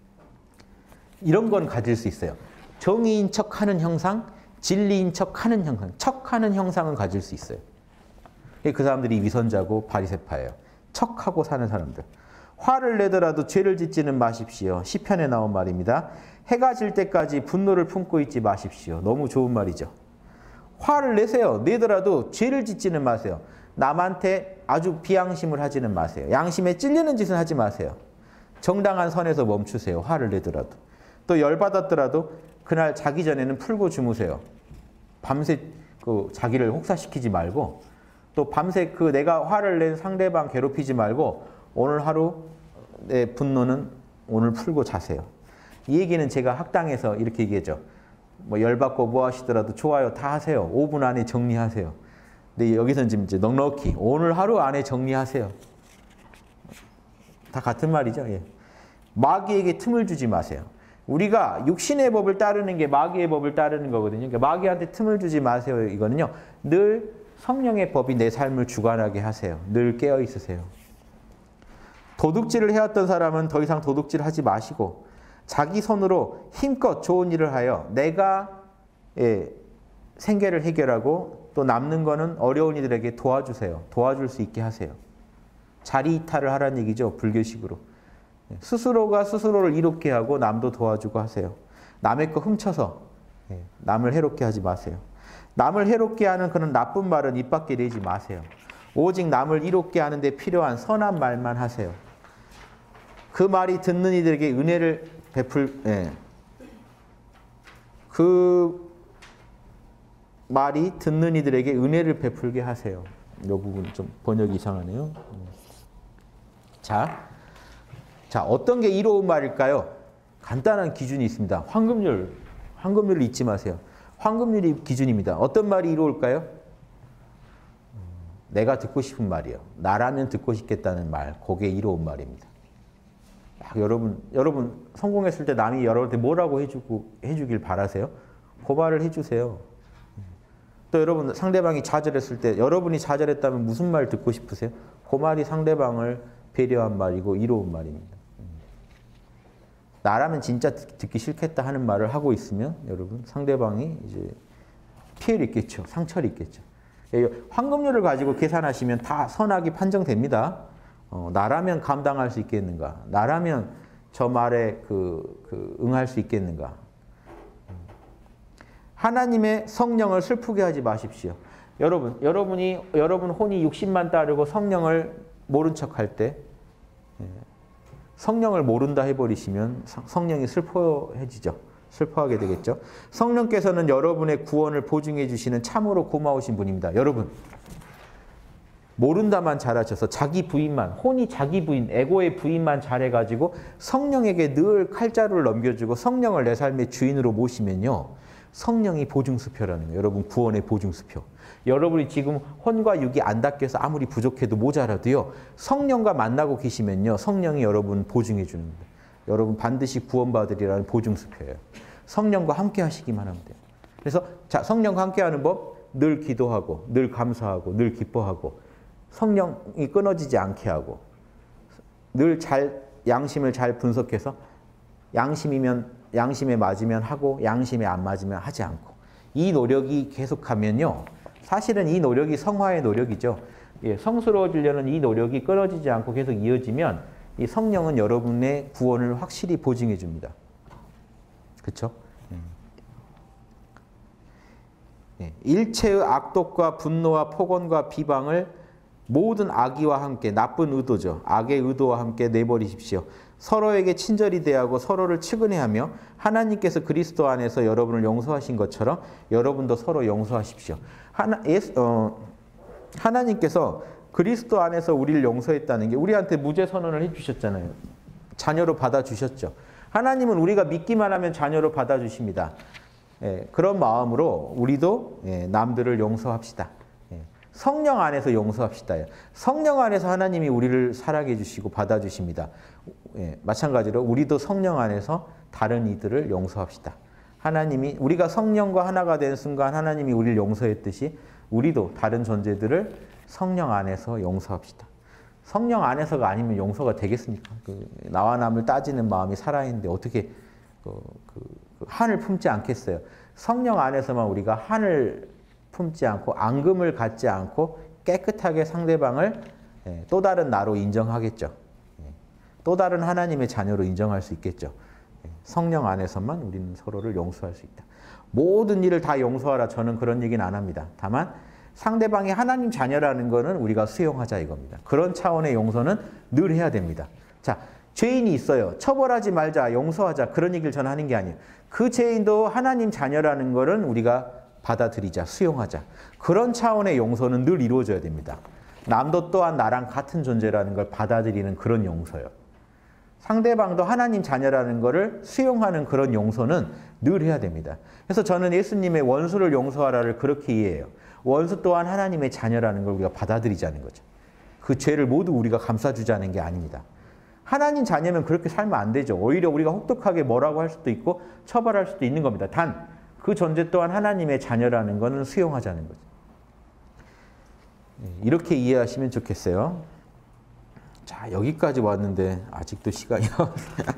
이런 건 가질 수 있어요. 정의인 척하는 형상, 진리인 척하는 형상, 척하는 형상은 가질 수 있어요. 그 사람들이 위선자고 바리새파예요. 척하고 사는 사람들. 화를 내더라도 죄를 짓지는 마십시오. 시편에 나온 말입니다. 해가 질 때까지 분노를 품고 있지 마십시오. 너무 좋은 말이죠. 화를 내세요. 내더라도 죄를 짓지는 마세요. 남한테 아주 비양심을 하지는 마세요. 양심에 찔리는 짓은 하지 마세요. 정당한 선에서 멈추세요. 화를 내더라도. 또 열받았더라도 그날 자기 전에는 풀고 주무세요. 밤새 그 자기를 혹사시키지 말고 또 밤새 그 내가 화를 낸 상대방 괴롭히지 말고 오늘 하루 내 분노는 오늘 풀고 자세요. 이 얘기는 제가 학당에서 이렇게 얘기했죠. 뭐 열받고 뭐 하시더라도 좋아요. 다 하세요. 오 분 안에 정리하세요. 근데 여기서는 지금 이제 넉넉히 오늘 하루 안에 정리하세요. 다 같은 말이죠. 예. 마귀에게 틈을 주지 마세요. 우리가 육신의 법을 따르는 게 마귀의 법을 따르는 거거든요. 그러니까 마귀한테 틈을 주지 마세요. 이거는요. 늘 성령의 법이 내 삶을 주관하게 하세요. 늘 깨어 있으세요. 도둑질을 해왔던 사람은 더 이상 도둑질 하지 마시고 자기 손으로 힘껏 좋은 일을 하여 내가 예, 생계를 해결하고 또 남는 거는 어려운 이들에게 도와주세요. 도와줄 수 있게 하세요. 자리 이탈을 하라는 얘기죠. 불교식으로. 스스로가 스스로를 이롭게 하고 남도 도와주고 하세요. 남의 거 훔쳐서 남을 해롭게 하지 마세요. 남을 해롭게 하는 그런 나쁜 말은 입 밖에 내지 마세요. 오직 남을 이롭게 하는 데 필요한 선한 말만 하세요. 그 말이 듣는 이들에게 은혜를 베풀, 예. 그 말이 듣는 이들에게 은혜를 베풀게 하세요. 이 부분 좀 번역이 이상하네요. 자, 자, 어떤 게 이로운 말일까요? 간단한 기준이 있습니다. 황금률, 황금률을 잊지 마세요. 황금률이 기준입니다. 어떤 말이 이로울까요? 내가 듣고 싶은 말이요. 나라면 듣고 싶겠다는 말, 그게 이로운 말입니다. 막 여러분, 여러분 성공했을 때 남이 여러분한테 뭐라고 해주고 해주길 바라세요? 그 말을 해주세요. 또 여러분 상대방이 좌절했을 때 여러분이 좌절했다면 무슨 말 듣고 싶으세요? 그 말이 상대방을 배려한 말이고 이로운 말입니다. 나라면 진짜 듣기 싫겠다 하는 말을 하고 있으면 여러분 상대방이 이제 피해를 입겠죠. 상처를 입겠죠. 황금률을 가지고 계산하시면 다 선악이 판정됩니다. 어, 나라면 감당할 수 있겠는가? 나라면 저 말에 그, 그 응할 수 있겠는가? 하나님의 성령을 슬프게 하지 마십시오. 여러분, 여러분이 여러분 혼이 육신만 따르고 성령을 모른 척할 때 성령을 모른다 해버리시면 성령이 슬퍼해지죠. 슬퍼하게 되겠죠. 성령께서는 여러분의 구원을 보증해 주시는 참으로 고마우신 분입니다. 여러분, 모른다만 잘하셔서 자기 부인만, 혼이 자기 부인, 에고의 부인만 잘해가지고 성령에게 늘 칼자루를 넘겨주고 성령을 내 삶의 주인으로 모시면요. 성령이 보증수표라는 거예요. 여러분 구원의 보증수표. 여러분이 지금 혼과 육이 안 닦여서 아무리 부족해도 모자라도요. 성령과 만나고 계시면요. 성령이 여러분 보증해 주는 거예요. 여러분 반드시 구원받으리라는 보증수표예요. 성령과 함께 하시기만 하면 돼요. 그래서 자, 성령과 함께 하는 법, 늘 기도하고 늘 감사하고 늘 기뻐하고 성령이 끊어지지 않게 하고 늘 잘 양심을 잘 분석해서 양심이면 양심에 맞으면 하고 양심에 안 맞으면 하지 않고 이 노력이 계속하면요. 사실은 이 노력이 성화의 노력이죠. 예, 성스러워지려는 이 노력이 끊어지지 않고 계속 이어지면 이 성령은 여러분의 구원을 확실히 보증해 줍니다. 그렇죠? 예. 일체의 악독과 분노와 폭언과 비방을 모든 악의와 함께 나쁜 의도죠. 악의 의도와 함께 내버리십시오. 서로에게 친절히 대하고 서로를 측은해하며 하나님께서 그리스도 안에서 여러분을 용서하신 것처럼 여러분도 서로 용서하십시오. 하나, 예수, 어, 하나님께서 그리스도 안에서 우리를 용서했다는 게 우리한테 무죄 선언을 해주셨잖아요. 자녀로 받아주셨죠. 하나님은 우리가 믿기만 하면 자녀로 받아주십니다. 예, 그런 마음으로 우리도 예, 남들을 용서합시다. 예, 성령 안에서 용서합시다. 성령 안에서 하나님이 우리를 사랑해 주시고 받아주십니다. 예, 마찬가지로 우리도 성령 안에서 다른 이들을 용서합시다. 하나님이 우리가 성령과 하나가 된 순간 하나님이 우리를 용서했듯이 우리도 다른 존재들을 성령 안에서 용서합시다. 성령 안에서가 아니면 용서가 되겠습니까? 그 나와 남을 따지는 마음이 살아있는데 어떻게 그, 그, 그 한을 품지 않겠어요? 성령 안에서만 우리가 한을 품지 않고 앙금을 갖지 않고 깨끗하게 상대방을 예, 또 다른 나로 인정하겠죠. 예, 또 다른 하나님의 자녀로 인정할 수 있겠죠. 예, 성령 안에서만 우리는 서로를 용서할 수 있다. 모든 일을 다 용서하라. 저는 그런 얘기는 안 합니다. 다만 상대방이 하나님 자녀라는 것은 우리가 수용하자 이겁니다. 그런 차원의 용서는 늘 해야 됩니다. 자, 죄인이 있어요. 처벌하지 말자, 용서하자. 그런 얘기를 저는 하는 게 아니에요. 그 죄인도 하나님 자녀라는 것은 우리가 받아들이자, 수용하자. 그런 차원의 용서는 늘 이루어져야 됩니다. 남도 또한 나랑 같은 존재라는 걸 받아들이는 그런 용서요. 상대방도 하나님 자녀라는 것을 수용하는 그런 용서는 늘 해야 됩니다. 그래서 저는 예수님의 원수를 용서하라를 그렇게 이해해요. 원수 또한 하나님의 자녀라는 걸 우리가 받아들이자는 거죠. 그 죄를 모두 우리가 감싸주자는 게 아닙니다. 하나님 자녀면 그렇게 살면 안 되죠. 오히려 우리가 혹독하게 뭐라고 할 수도 있고 처벌할 수도 있는 겁니다. 단, 그 존재 또한 하나님의 자녀라는 것은 수용하자는 거죠. 이렇게 이해하시면 좋겠어요. 자, 여기까지 왔는데 아직도 시간이 남았어요.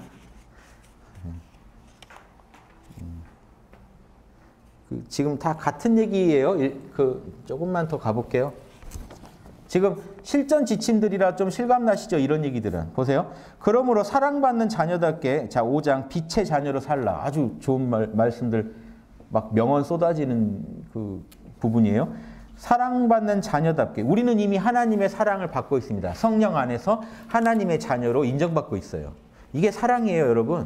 그 지금 다 같은 얘기예요. 그 조금만 더 가볼게요. 지금 실전 지침들이라 좀 실감나시죠? 이런 얘기들은. 보세요. 그러므로 사랑받는 자녀답게 자 오 장 빛의 자녀로 살라. 아주 좋은 말, 말씀들 막 명언 쏟아지는 그 부분이에요. 사랑받는 자녀답게 우리는 이미 하나님의 사랑을 받고 있습니다. 성령 안에서 하나님의 자녀로 인정받고 있어요. 이게 사랑이에요, 여러분.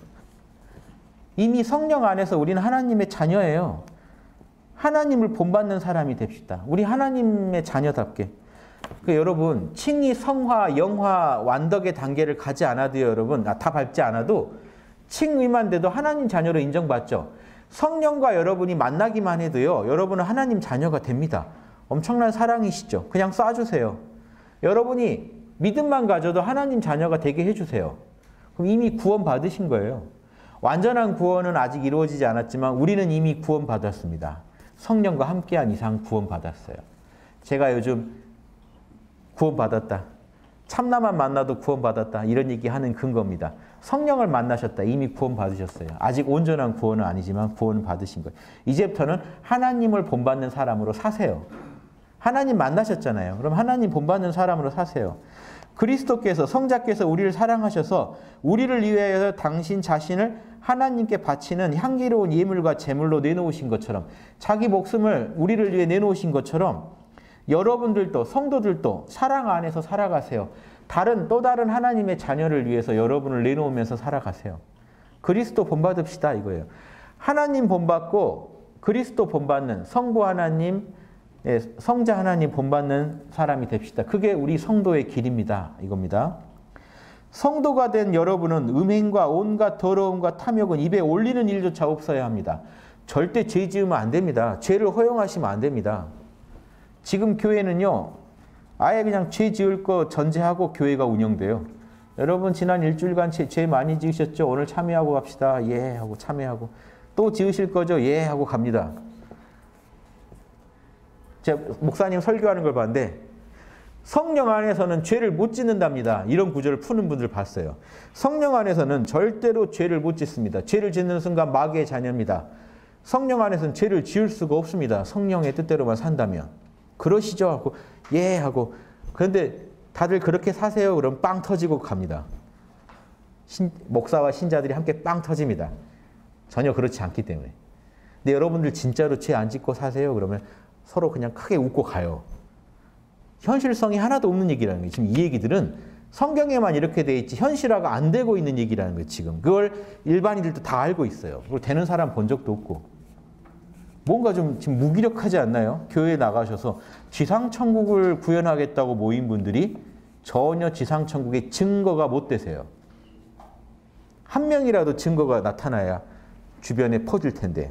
이미 성령 안에서 우리는 하나님의 자녀예요. 하나님을 본받는 사람이 됩시다. 우리 하나님의 자녀답게. 그 여러분, 칭의, 성화, 영화, 완덕의 단계를 가지 않아도요, 여러분, 아, 다 밟지 않아도 칭의만 돼도 하나님 자녀로 인정받죠. 성령과 여러분이 만나기만 해도요, 여러분은 하나님 자녀가 됩니다. 엄청난 사랑이시죠. 그냥 쏴주세요. 여러분이 믿음만 가져도 하나님 자녀가 되게 해주세요. 그럼 이미 구원 받으신 거예요. 완전한 구원은 아직 이루어지지 않았지만 우리는 이미 구원 받았습니다. 성령과 함께한 이상 구원 받았어요. 제가 요즘 구원 받았다. 참나만 만나도 구원 받았다. 이런 얘기하는 근거입니다. 성령을 만나셨다. 이미 구원 받으셨어요. 아직 온전한 구원은 아니지만 구원을 받으신 거예요. 이제부터는 하나님을 본받는 사람으로 사세요. 하나님 만나셨잖아요. 그럼 하나님 본받는 사람으로 사세요. 그리스도께서 성자께서 우리를 사랑하셔서 우리를 위하여 당신 자신을 하나님께 바치는 향기로운 예물과 제물로 내놓으신 것처럼 자기 목숨을 우리를 위해 내놓으신 것처럼 여러분들도 성도들도 사랑 안에서 살아가세요. 다른 또 다른 하나님의 자녀를 위해서 여러분을 내놓으면서 살아가세요. 그리스도 본받읍시다 이거예요. 하나님 본받고 그리스도 본받는 성부 하나님, 성자 하나님 본받는 사람이 됩시다. 그게 우리 성도의 길입니다. 이겁니다. 성도가 된 여러분은 음행과 온갖 더러움과 탐욕은 입에 올리는 일조차 없어야 합니다. 절대 죄 지으면 안 됩니다. 죄를 허용하시면 안 됩니다. 지금 교회는요, 아예 그냥 죄 지을 거 전제하고 교회가 운영돼요. 여러분 지난 일주일간 죄, 죄 많이 지으셨죠? 오늘 참여하고 갑시다. 예 하고 참여하고. 또 지으실 거죠? 예 하고 갑니다. 제가 목사님 설교하는 걸 봤는데 성령 안에서는 죄를 못 짓는답니다. 이런 구절을 푸는 분들 봤어요. 성령 안에서는 절대로 죄를 못 짓습니다. 죄를 짓는 순간 마귀의 자녀입니다. 성령 안에서는 죄를 지을 수가 없습니다. 성령의 뜻대로만 산다면. 그러시죠? 하고 예 하고. 그런데 다들 그렇게 사세요? 그럼 빵 터지고 갑니다. 신, 목사와 신자들이 함께 빵 터집니다. 전혀 그렇지 않기 때문에. 근데 여러분들 진짜로 죄 안 짓고 사세요? 그러면 서로 그냥 크게 웃고 가요. 현실성이 하나도 없는 얘기라는 거예요. 지금 이 얘기들은 성경에만 이렇게 돼 있지 현실화가 안 되고 있는 얘기라는 거예요. 지금 그걸 일반인들도 다 알고 있어요. 그리고 되는 사람 본 적도 없고. 뭔가 좀 지금 무기력하지 않나요? 교회에 나가셔서 지상천국을 구현하겠다고 모인 분들이 전혀 지상천국의 증거가 못 되세요. 한 명이라도 증거가 나타나야 주변에 퍼질 텐데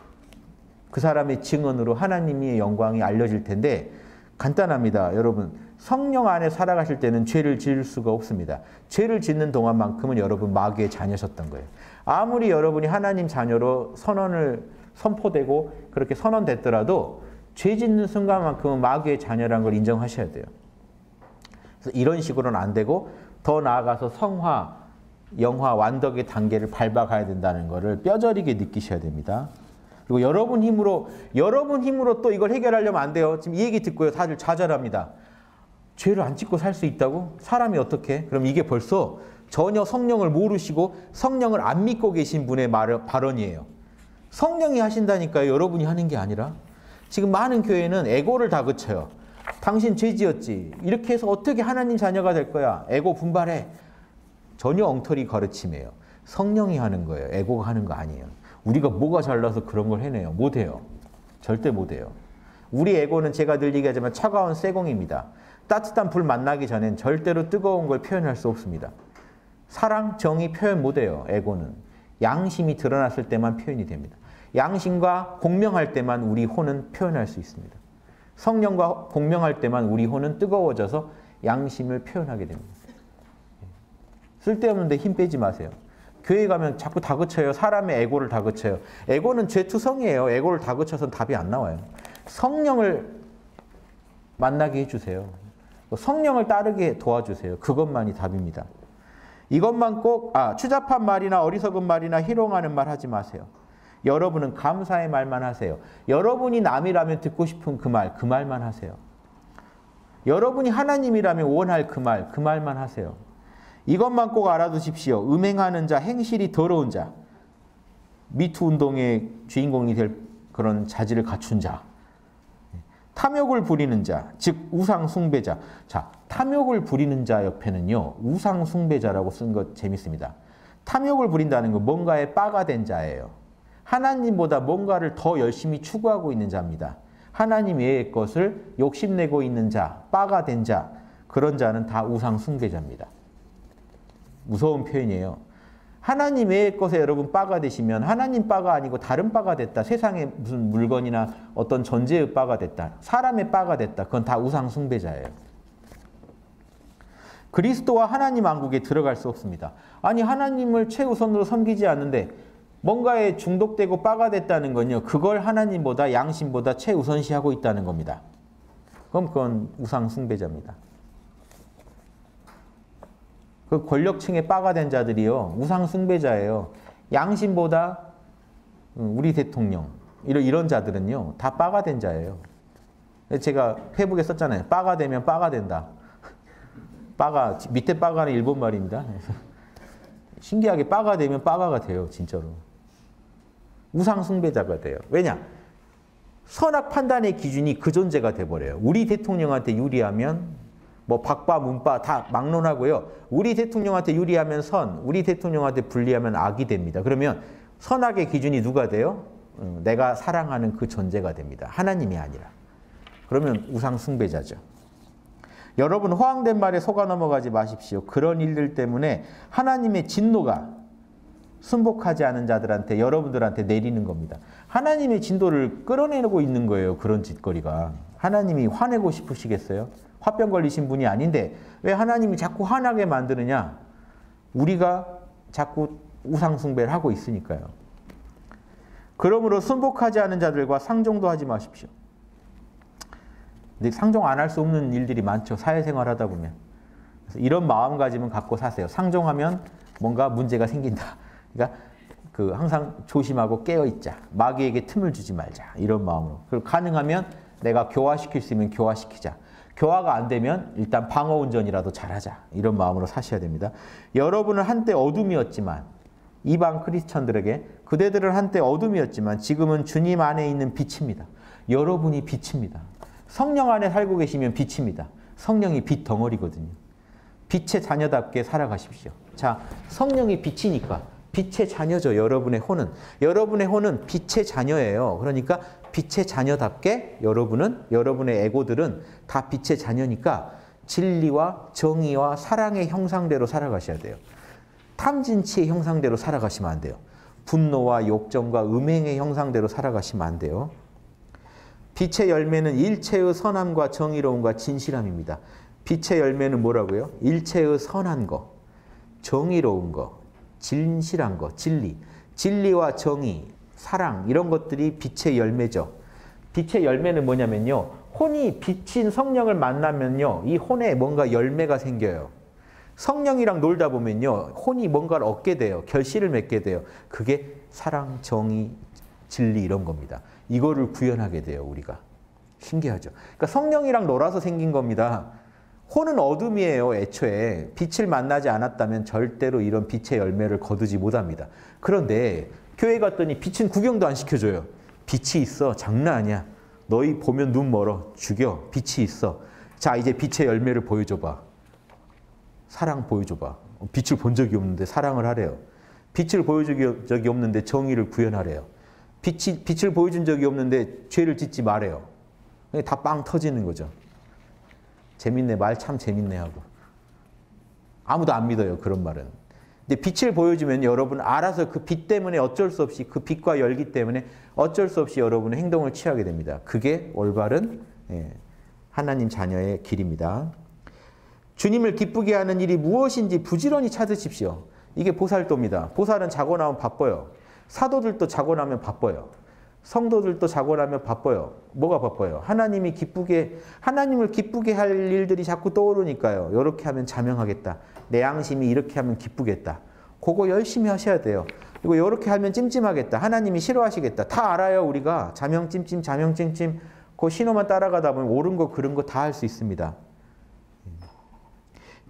그 사람의 증언으로 하나님의 영광이 알려질 텐데 간단합니다. 여러분 성령 안에 살아가실 때는 죄를 지을 수가 없습니다. 죄를 짓는 동안만큼은 여러분 마귀의 자녀셨던 거예요. 아무리 여러분이 하나님 자녀로 선언을 선포되고 그렇게 선언됐더라도 죄 짓는 순간만큼은 마귀의 자녀라는 걸 인정하셔야 돼요. 그래서 이런 식으로는 안 되고 더 나아가서 성화, 영화, 완덕의 단계를 밟아가야 된다는 것을 뼈저리게 느끼셔야 됩니다. 그리고 여러분 힘으로 여러분 힘으로 또 이걸 해결하려면 안 돼요. 지금 이 얘기 듣고요. 다들 좌절합니다. 죄를 안 짓고 살 수 있다고? 사람이 어떻게? 그럼 이게 벌써 전혀 성령을 모르시고 성령을 안 믿고 계신 분의 말, 발언이에요. 성령이 하신다니까요. 여러분이 하는 게 아니라. 지금 많은 교회는 에고를 다그쳐요. 당신 죄 지었지. 이렇게 해서 어떻게 하나님 자녀가 될 거야. 에고 분발해. 전혀 엉터리 가르침이에요. 성령이 하는 거예요. 에고가 하는 거 아니에요. 우리가 뭐가 잘나서 그런 걸 해내요. 못해요. 절대 못해요. 우리 에고는 제가 늘 얘기하지만 차가운 쇠공입니다. 따뜻한 불 만나기 전엔 절대로 뜨거운 걸 표현할 수 없습니다. 사랑, 정의 표현 못해요. 에고는. 양심이 드러났을 때만 표현이 됩니다. 양심과 공명할 때만 우리 혼은 표현할 수 있습니다. 성령과 공명할 때만 우리 혼은 뜨거워져서 양심을 표현하게 됩니다. 쓸데없는데 힘 빼지 마세요. 교회 가면 자꾸 다그쳐요. 사람의 에고를 다그쳐요. 에고는 죄투성이에요. 에고를 다그쳐서는 답이 안 나와요. 성령을 만나게 해주세요. 성령을 따르게 도와주세요. 그것만이 답입니다. 이것만 꼭 아, 추잡한 말이나 어리석은 말이나 희롱하는 말 하지 마세요. 여러분은 감사의 말만 하세요. 여러분이 남이라면 듣고 싶은 그 말, 그 말만 하세요. 여러분이 하나님이라면 원할 그 말, 그 말만 하세요. 이것만 꼭 알아두십시오. 음행하는 자, 행실이 더러운 자, 미투 운동의 주인공이 될 그런 자질을 갖춘 자, 탐욕을 부리는 자, 즉 우상 숭배자. 자, 탐욕을 부리는 자 옆에는요, 우상 숭배자라고 쓴 것 재밌습니다. 탐욕을 부린다는 건 뭔가에 빠가 된 자예요. 하나님보다 뭔가를 더 열심히 추구하고 있는 자입니다. 하나님 외의 것을 욕심내고 있는 자, 빠가 된 자, 그런 자는 다 우상 숭배자입니다. 무서운 표현이에요. 하나님 외의 것에 여러분 빠가 되시면 하나님 빠가 아니고 다른 빠가 됐다. 세상의 무슨 물건이나 어떤 존재의 빠가 됐다. 사람의 빠가 됐다. 그건 다 우상 숭배자예요. 그리스도와 하나님 왕국에 들어갈 수 없습니다. 아니 하나님을 최우선으로 섬기지 않는데 뭔가에 중독되고 빠가 됐다는 건요. 그걸 하나님보다 양심보다 최우선시하고 있다는 겁니다. 그럼 그건 우상 숭배자입니다. 그 권력층에 빠가 된 자들이요. 우상 숭배자예요. 양심보다 우리 대통령 이런 이런 자들은요. 다 빠가 된 자예요. 제가 페이북에 썼잖아요. 빠가 되면 빠가 된다. 빠가 밑에 빠가는 일본 말입니다. 신기하게 빠가 되면 빠가가 돼요. 진짜로. 우상 숭배자가 돼요. 왜냐? 선악 판단의 기준이 그 존재가 돼버려요. 우리 대통령한테 유리하면 뭐 박바 문바 다 막론하고요. 우리 대통령한테 유리하면 선, 우리 대통령한테 불리하면 악이 됩니다. 그러면 선악의 기준이 누가 돼요? 내가 사랑하는 그 존재가 됩니다. 하나님이 아니라. 그러면 우상 숭배자죠. 여러분 허황된 말에 속아 넘어가지 마십시오. 그런 일들 때문에 하나님의 진노가 순복하지 않은 자들한테 여러분들한테 내리는 겁니다. 하나님의 진도를 끌어내고 있는 거예요. 그런 짓거리가. 하나님이 화내고 싶으시겠어요? 화병 걸리신 분이 아닌데 왜 하나님이 자꾸 화나게 만드느냐? 우리가 자꾸 우상 숭배를 하고 있으니까요. 그러므로 순복하지 않은 자들과 상종도 하지 마십시오. 근데 상종 안 할 수 없는 일들이 많죠. 사회생활 하다 보면. 그래서 이런 마음가짐은 갖고 사세요. 상종하면 뭔가 문제가 생긴다. 그러니까 그 항상 조심하고 깨어있자. 마귀에게 틈을 주지 말자. 이런 마음으로. 그리고 가능하면 내가 교화시킬 수 있으면 교화시키자. 교화가 안 되면 일단 방어운전이라도 잘하자. 이런 마음으로 사셔야 됩니다. 여러분은 한때 어둠이었지만 이방 크리스천들에게 그대들은 한때 어둠이었지만 지금은 주님 안에 있는 빛입니다. 여러분이 빛입니다. 성령 안에 살고 계시면 빛입니다. 성령이 빛 덩어리거든요. 빛의 자녀답게 살아가십시오. 자, 성령이 빛이니까 빛의 자녀죠. 여러분의 혼은. 여러분의 혼은 빛의 자녀예요. 그러니까 빛의 자녀답게 여러분은, 여러분의 에고들은 다 빛의 자녀니까 진리와 정의와 사랑의 형상대로 살아가셔야 돼요. 탐진치의 형상대로 살아가시면 안 돼요. 분노와 욕정과 음행의 형상대로 살아가시면 안 돼요. 빛의 열매는 일체의 선함과 정의로움과 진실함입니다. 빛의 열매는 뭐라고요? 일체의 선한 거, 정의로운 거, 진실한 거, 진리. 진리와 정의, 사랑 이런 것들이 빛의 열매죠. 빛의 열매는 뭐냐면요. 혼이 빛인 성령을 만나면요. 이 혼에 뭔가 열매가 생겨요. 성령이랑 놀다 보면요. 혼이 뭔가를 얻게 돼요. 결실을 맺게 돼요. 그게 사랑, 정의, 진리 이런 겁니다. 이거를 구현하게 돼요. 우리가. 신기하죠. 그러니까 성령이랑 놀아서 생긴 겁니다. 혼은 어둠이에요. 애초에. 빛을 만나지 않았다면 절대로 이런 빛의 열매를 거두지 못합니다. 그런데 교회 갔더니 빛은 구경도 안 시켜줘요. 빛이 있어. 장난 아니야. 너희 보면 눈 멀어. 죽여. 빛이 있어. 자, 이제 빛의 열매를 보여줘봐. 사랑 보여줘봐. 빛을 본 적이 없는데 사랑을 하래요. 빛을 보여준 적이 없는데 정의를 구현하래요. 빛이, 빛을 보여준 적이 없는데 죄를 짓지 말아요. 다 빵 터지는 거죠. 재밌네. 말 참 재밌네 하고. 아무도 안 믿어요. 그런 말은. 근데 빛을 보여주면 여러분 알아서 그 빛 때문에 어쩔 수 없이 그 빛과 열기 때문에 어쩔 수 없이 여러분은 행동을 취하게 됩니다. 그게 올바른 하나님 자녀의 길입니다. 주님을 기쁘게 하는 일이 무엇인지 부지런히 찾으십시오. 이게 보살도입니다. 보살은 자고 나면 바빠요. 사도들도 자고 나면 바빠요. 성도들도 자고 나면 바빠요. 뭐가 바빠요? 하나님이 기쁘게, 하나님을 기쁘게 할 일들이 자꾸 떠오르니까요. 이렇게 하면 자명하겠다. 내 양심이 이렇게 하면 기쁘겠다. 그거 열심히 하셔야 돼요. 그리고 이렇게 하면 찜찜하겠다. 하나님이 싫어하시겠다. 다 알아요. 우리가 자명찜찜, 자명찜찜 그 신호만 따라가다 보면 옳은 거 그른 거 다 할 수 있습니다.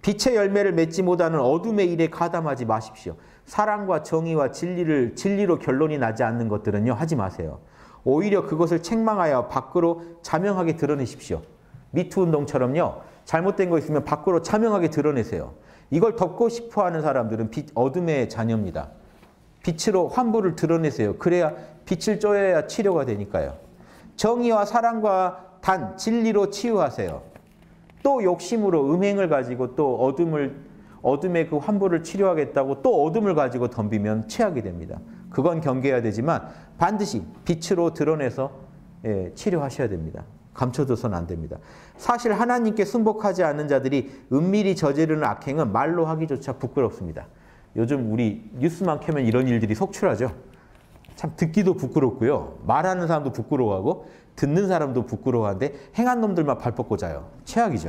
빛의 열매를 맺지 못하는 어둠의 일에 가담하지 마십시오. 사랑과 정의와 진리를 진리로 결론이 나지 않는 것들은요 하지 마세요. 오히려 그것을 책망하여 밖으로 자명하게 드러내십시오. 미투 운동처럼요 잘못된 거 있으면 밖으로 자명하게 드러내세요. 이걸 덮고 싶어하는 사람들은 빛, 어둠의 자녀입니다. 빛으로 환부를 드러내세요. 그래야 빛을 쬐야 치료가 되니까요. 정의와 사랑과 단 진리로 치유하세요. 또 욕심으로 음행을 가지고 또 어둠을 어둠의 그 환부를 치료하겠다고 또 어둠을 가지고 덤비면 최악이 됩니다. 그건 경계해야 되지만 반드시 빛으로 드러내서 예, 치료하셔야 됩니다. 감춰둬서는 안 됩니다. 사실 하나님께 순복하지 않는 자들이 은밀히 저지르는 악행은 말로 하기조차 부끄럽습니다. 요즘 우리 뉴스만 켜면 이런 일들이 속출하죠. 참 듣기도 부끄럽고요. 말하는 사람도 부끄러워하고 듣는 사람도 부끄러워하는데 행한 놈들만 발 뻗고 자요. 최악이죠.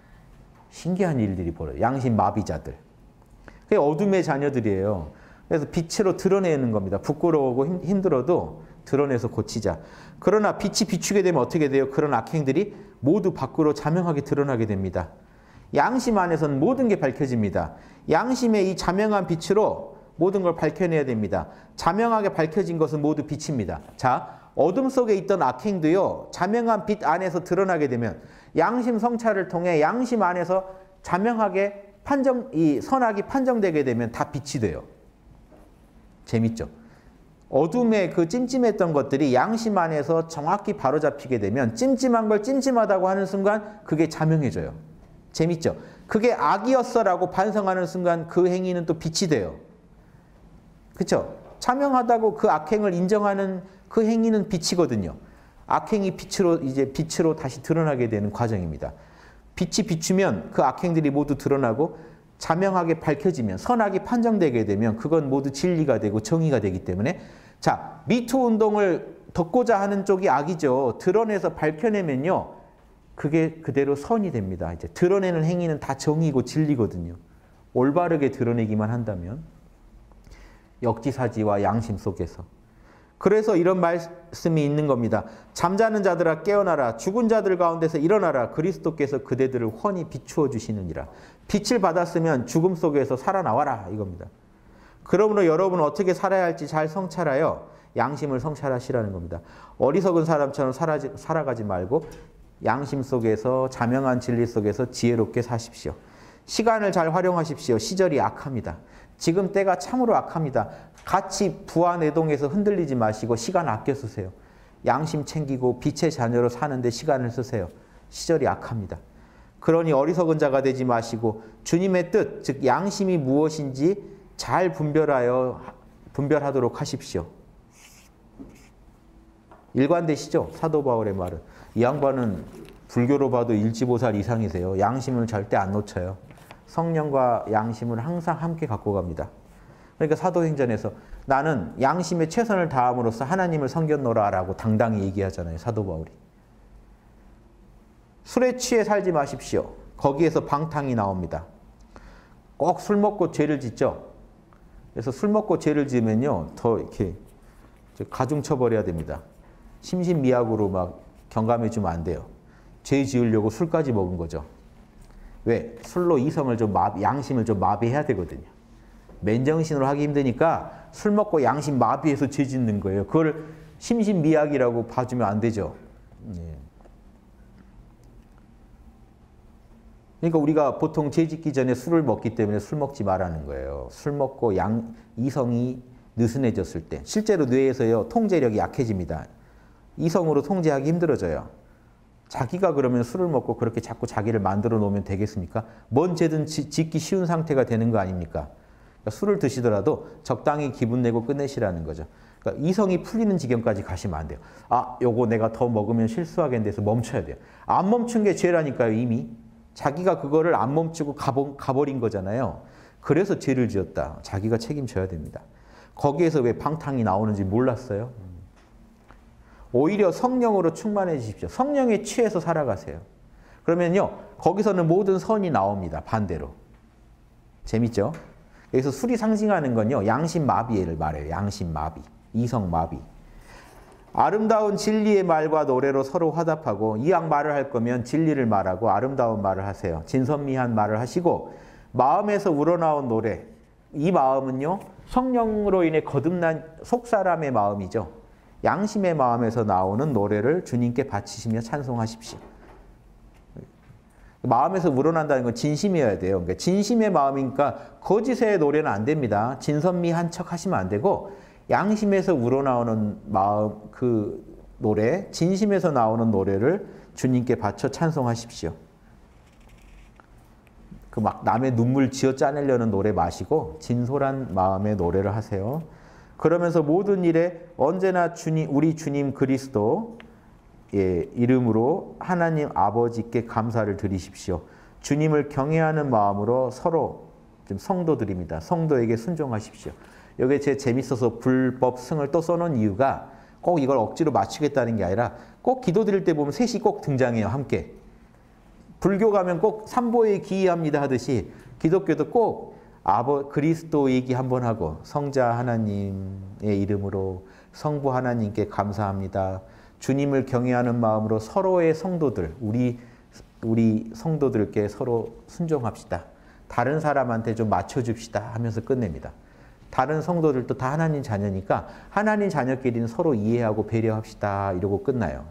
신기한 일들이 벌어요. 양심 마비자들. 그게 어둠의 자녀들이에요. 그래서 빛으로 드러내는 겁니다. 부끄러워하고 힘들어도 드러내서 고치자. 그러나 빛이 비추게 되면 어떻게 돼요? 그런 악행들이 모두 밖으로 자명하게 드러나게 됩니다. 양심 안에서는 모든 게 밝혀집니다. 양심의 이 자명한 빛으로 모든 걸 밝혀내야 됩니다. 자명하게 밝혀진 것은 모두 빛입니다. 자, 어둠 속에 있던 악행도요, 자명한 빛 안에서 드러나게 되면 양심 성찰을 통해 양심 안에서 자명하게 판정, 이 선악이 판정되게 되면 다 빛이 돼요. 재밌죠? 어둠의 그 찜찜했던 것들이 양심 안에서 정확히 바로잡히게 되면 찜찜한 걸 찜찜하다고 하는 순간 그게 자명해져요. 재밌죠? 그게 악이었어라고 반성하는 순간 그 행위는 또 빛이 돼요. 그렇죠? 자명하다고 그 악행을 인정하는 그 행위는 빛이거든요. 악행이 빛으로 이제 빛으로 다시 드러나게 되는 과정입니다. 빛이 비추면 그 악행들이 모두 드러나고 자명하게 밝혀지면 선악이 판정되게 되면 그건 모두 진리가 되고 정의가 되기 때문에 자, 미투 운동을 덮고자 하는 쪽이 악이죠. 드러내서 밝혀내면요. 그게 그대로 선이 됩니다. 이제 드러내는 행위는 다 정의고 진리거든요. 올바르게 드러내기만 한다면 역지사지와 양심 속에서. 그래서 이런 말씀이 있는 겁니다. 잠자는 자들아 깨어나라. 죽은 자들 가운데서 일어나라. 그리스도께서 그대들을 훤히 비추어 주시느니라. 빛을 받았으면 죽음 속에서 살아나와라. 이겁니다. 그러므로 여러분은 어떻게 살아야 할지 잘 성찰하여 양심을 성찰하시라는 겁니다. 어리석은 사람처럼 살아지, 살아가지 말고 양심 속에서 자명한 진리 속에서 지혜롭게 사십시오. 시간을 잘 활용하십시오. 시절이 악합니다. 지금 때가 참으로 악합니다. 같이 부안해동해서 흔들리지 마시고 시간 아껴 쓰세요. 양심 챙기고 빛의 자녀로 사는데 시간을 쓰세요. 시절이 악합니다. 그러니 어리석은 자가 되지 마시고 주님의 뜻, 즉 양심이 무엇인지 잘 분별하여 분별하도록 하십시오. 일관되시죠? 사도 바울의 말은. 이 양반은 불교로 봐도 일지보살 이상이세요. 양심을 절대 안 놓쳐요. 성령과 양심을 항상 함께 갖고 갑니다. 그러니까 사도행전에서 나는 양심에 최선을 다함으로써 하나님을 섬겼노라 라고 당당히 얘기하잖아요. 사도 바울이. 술에 취해 살지 마십시오. 거기에서 방탕이 나옵니다. 꼭 술 먹고 죄를 짓죠. 그래서 술 먹고 죄를 지으면요. 더 이렇게 가중 처벌해야 됩니다. 심신미약으로 막 경감해주면 안 돼요. 죄 지으려고 술까지 먹은 거죠. 왜? 술로 이성을 좀 마비, 양심을 좀 마비해야 되거든요. 맨정신으로 하기 힘드니까 술 먹고 양심 마비해서 죄 짓는 거예요. 그걸 심신미약이라고 봐주면 안 되죠. 예. 그러니까 우리가 보통 죄 짓기 전에 술을 먹기 때문에 술 먹지 말라는 거예요. 술 먹고 양, 이성이 느슨해졌을 때 실제로 뇌에서요 통제력이 약해집니다. 이성으로 통제하기 힘들어져요. 자기가 그러면 술을 먹고 그렇게 자꾸 자기를 만들어 놓으면 되겠습니까? 뭔 죄든 지, 짓기 쉬운 상태가 되는 거 아닙니까? 그러니까 술을 드시더라도 적당히 기분 내고 끝내시라는 거죠. 그러니까 이성이 풀리는 지경까지 가시면 안 돼요. 아, 요거 내가 더 먹으면 실수하겠는데 해서 멈춰야 돼요. 안 멈춘 게 죄라니까요, 이미. 자기가 그거를 안 멈추고 가버, 가버린 거잖아요. 그래서 죄를 지었다. 자기가 책임져야 됩니다. 거기에서 왜 방탕이 나오는지 몰랐어요? 오히려 성령으로 충만해지십시오. 성령에 취해서 살아가세요. 그러면요, 거기서는 모든 선이 나옵니다. 반대로. 재밌죠? 여기서 술이 상징하는 건요, 양심 마비를 말해요. 양심 마비, 이성 마비. 아름다운 진리의 말과 노래로 서로 화답하고 이왕 말을 할 거면 진리를 말하고 아름다운 말을 하세요. 진선미한 말을 하시고 마음에서 우러나온 노래. 이 마음은요. 성령으로 인해 거듭난 속사람의 마음이죠. 양심의 마음에서 나오는 노래를 주님께 바치시며 찬송하십시오. 마음에서 우러난다는 건 진심이어야 돼요. 그러니까 진심의 마음이니까 거짓의 노래는 안 됩니다. 진선미한 척 하시면 안 되고 양심에서 우러나오는 마음 그 노래, 진심에서 나오는 노래를 주님께 바쳐 찬송하십시오. 그 막 남의 눈물 지어 짜내려는 노래 마시고 진솔한 마음의 노래를 하세요. 그러면서 모든 일에 언제나 주님, 우리 주님 그리스도 예, 이름으로 하나님 아버지께 감사를 드리십시오. 주님을 경외하는 마음으로 서로 좀 성도들입니다. 성도에게 순종하십시오. 여기에 제 재밌어서 불법 승을 또 써놓은 이유가 꼭 이걸 억지로 맞추겠다는 게 아니라 꼭 기도 드릴 때 보면 셋이 꼭 등장해요. 함께. 불교 가면 꼭 삼보에 기이합니다 하듯이 기독교도 꼭 아버 그리스도 얘기 한번 하고 성자 하나님의 이름으로 성부 하나님께 감사합니다. 주님을 경외하는 마음으로 서로의 성도들, 우리 우리 성도들께 서로 순종합시다. 다른 사람한테 좀 맞춰줍시다 하면서 끝냅니다. 다른 성도들도 다 하나님 자녀니까 하나님 자녀끼리는 서로 이해하고 배려합시다 이러고 끝나요.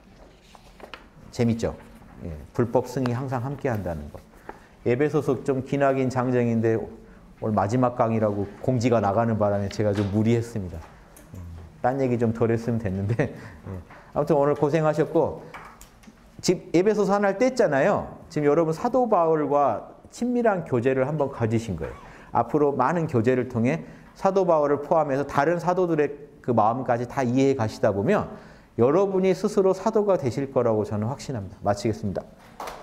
재밌죠? 예, 불법 승이 항상 함께 한다는 것. 에베소서 좀 기나긴 장정인데 오늘 마지막 강의라고 공지가 나가는 바람에 제가 좀 무리했습니다. 딴 얘기 좀 덜 했으면 됐는데 예. 아무튼 오늘 고생하셨고 지금 에베소서 하나를 뗐잖아요. 지금 여러분 사도 바울과 친밀한 교제를 한번 가지신 거예요. 앞으로 많은 교제를 통해 사도 바울을 포함해서 다른 사도들의 그 마음까지 다 이해해 가시다 보면 여러분이 스스로 사도가 되실 거라고 저는 확신합니다. 마치겠습니다.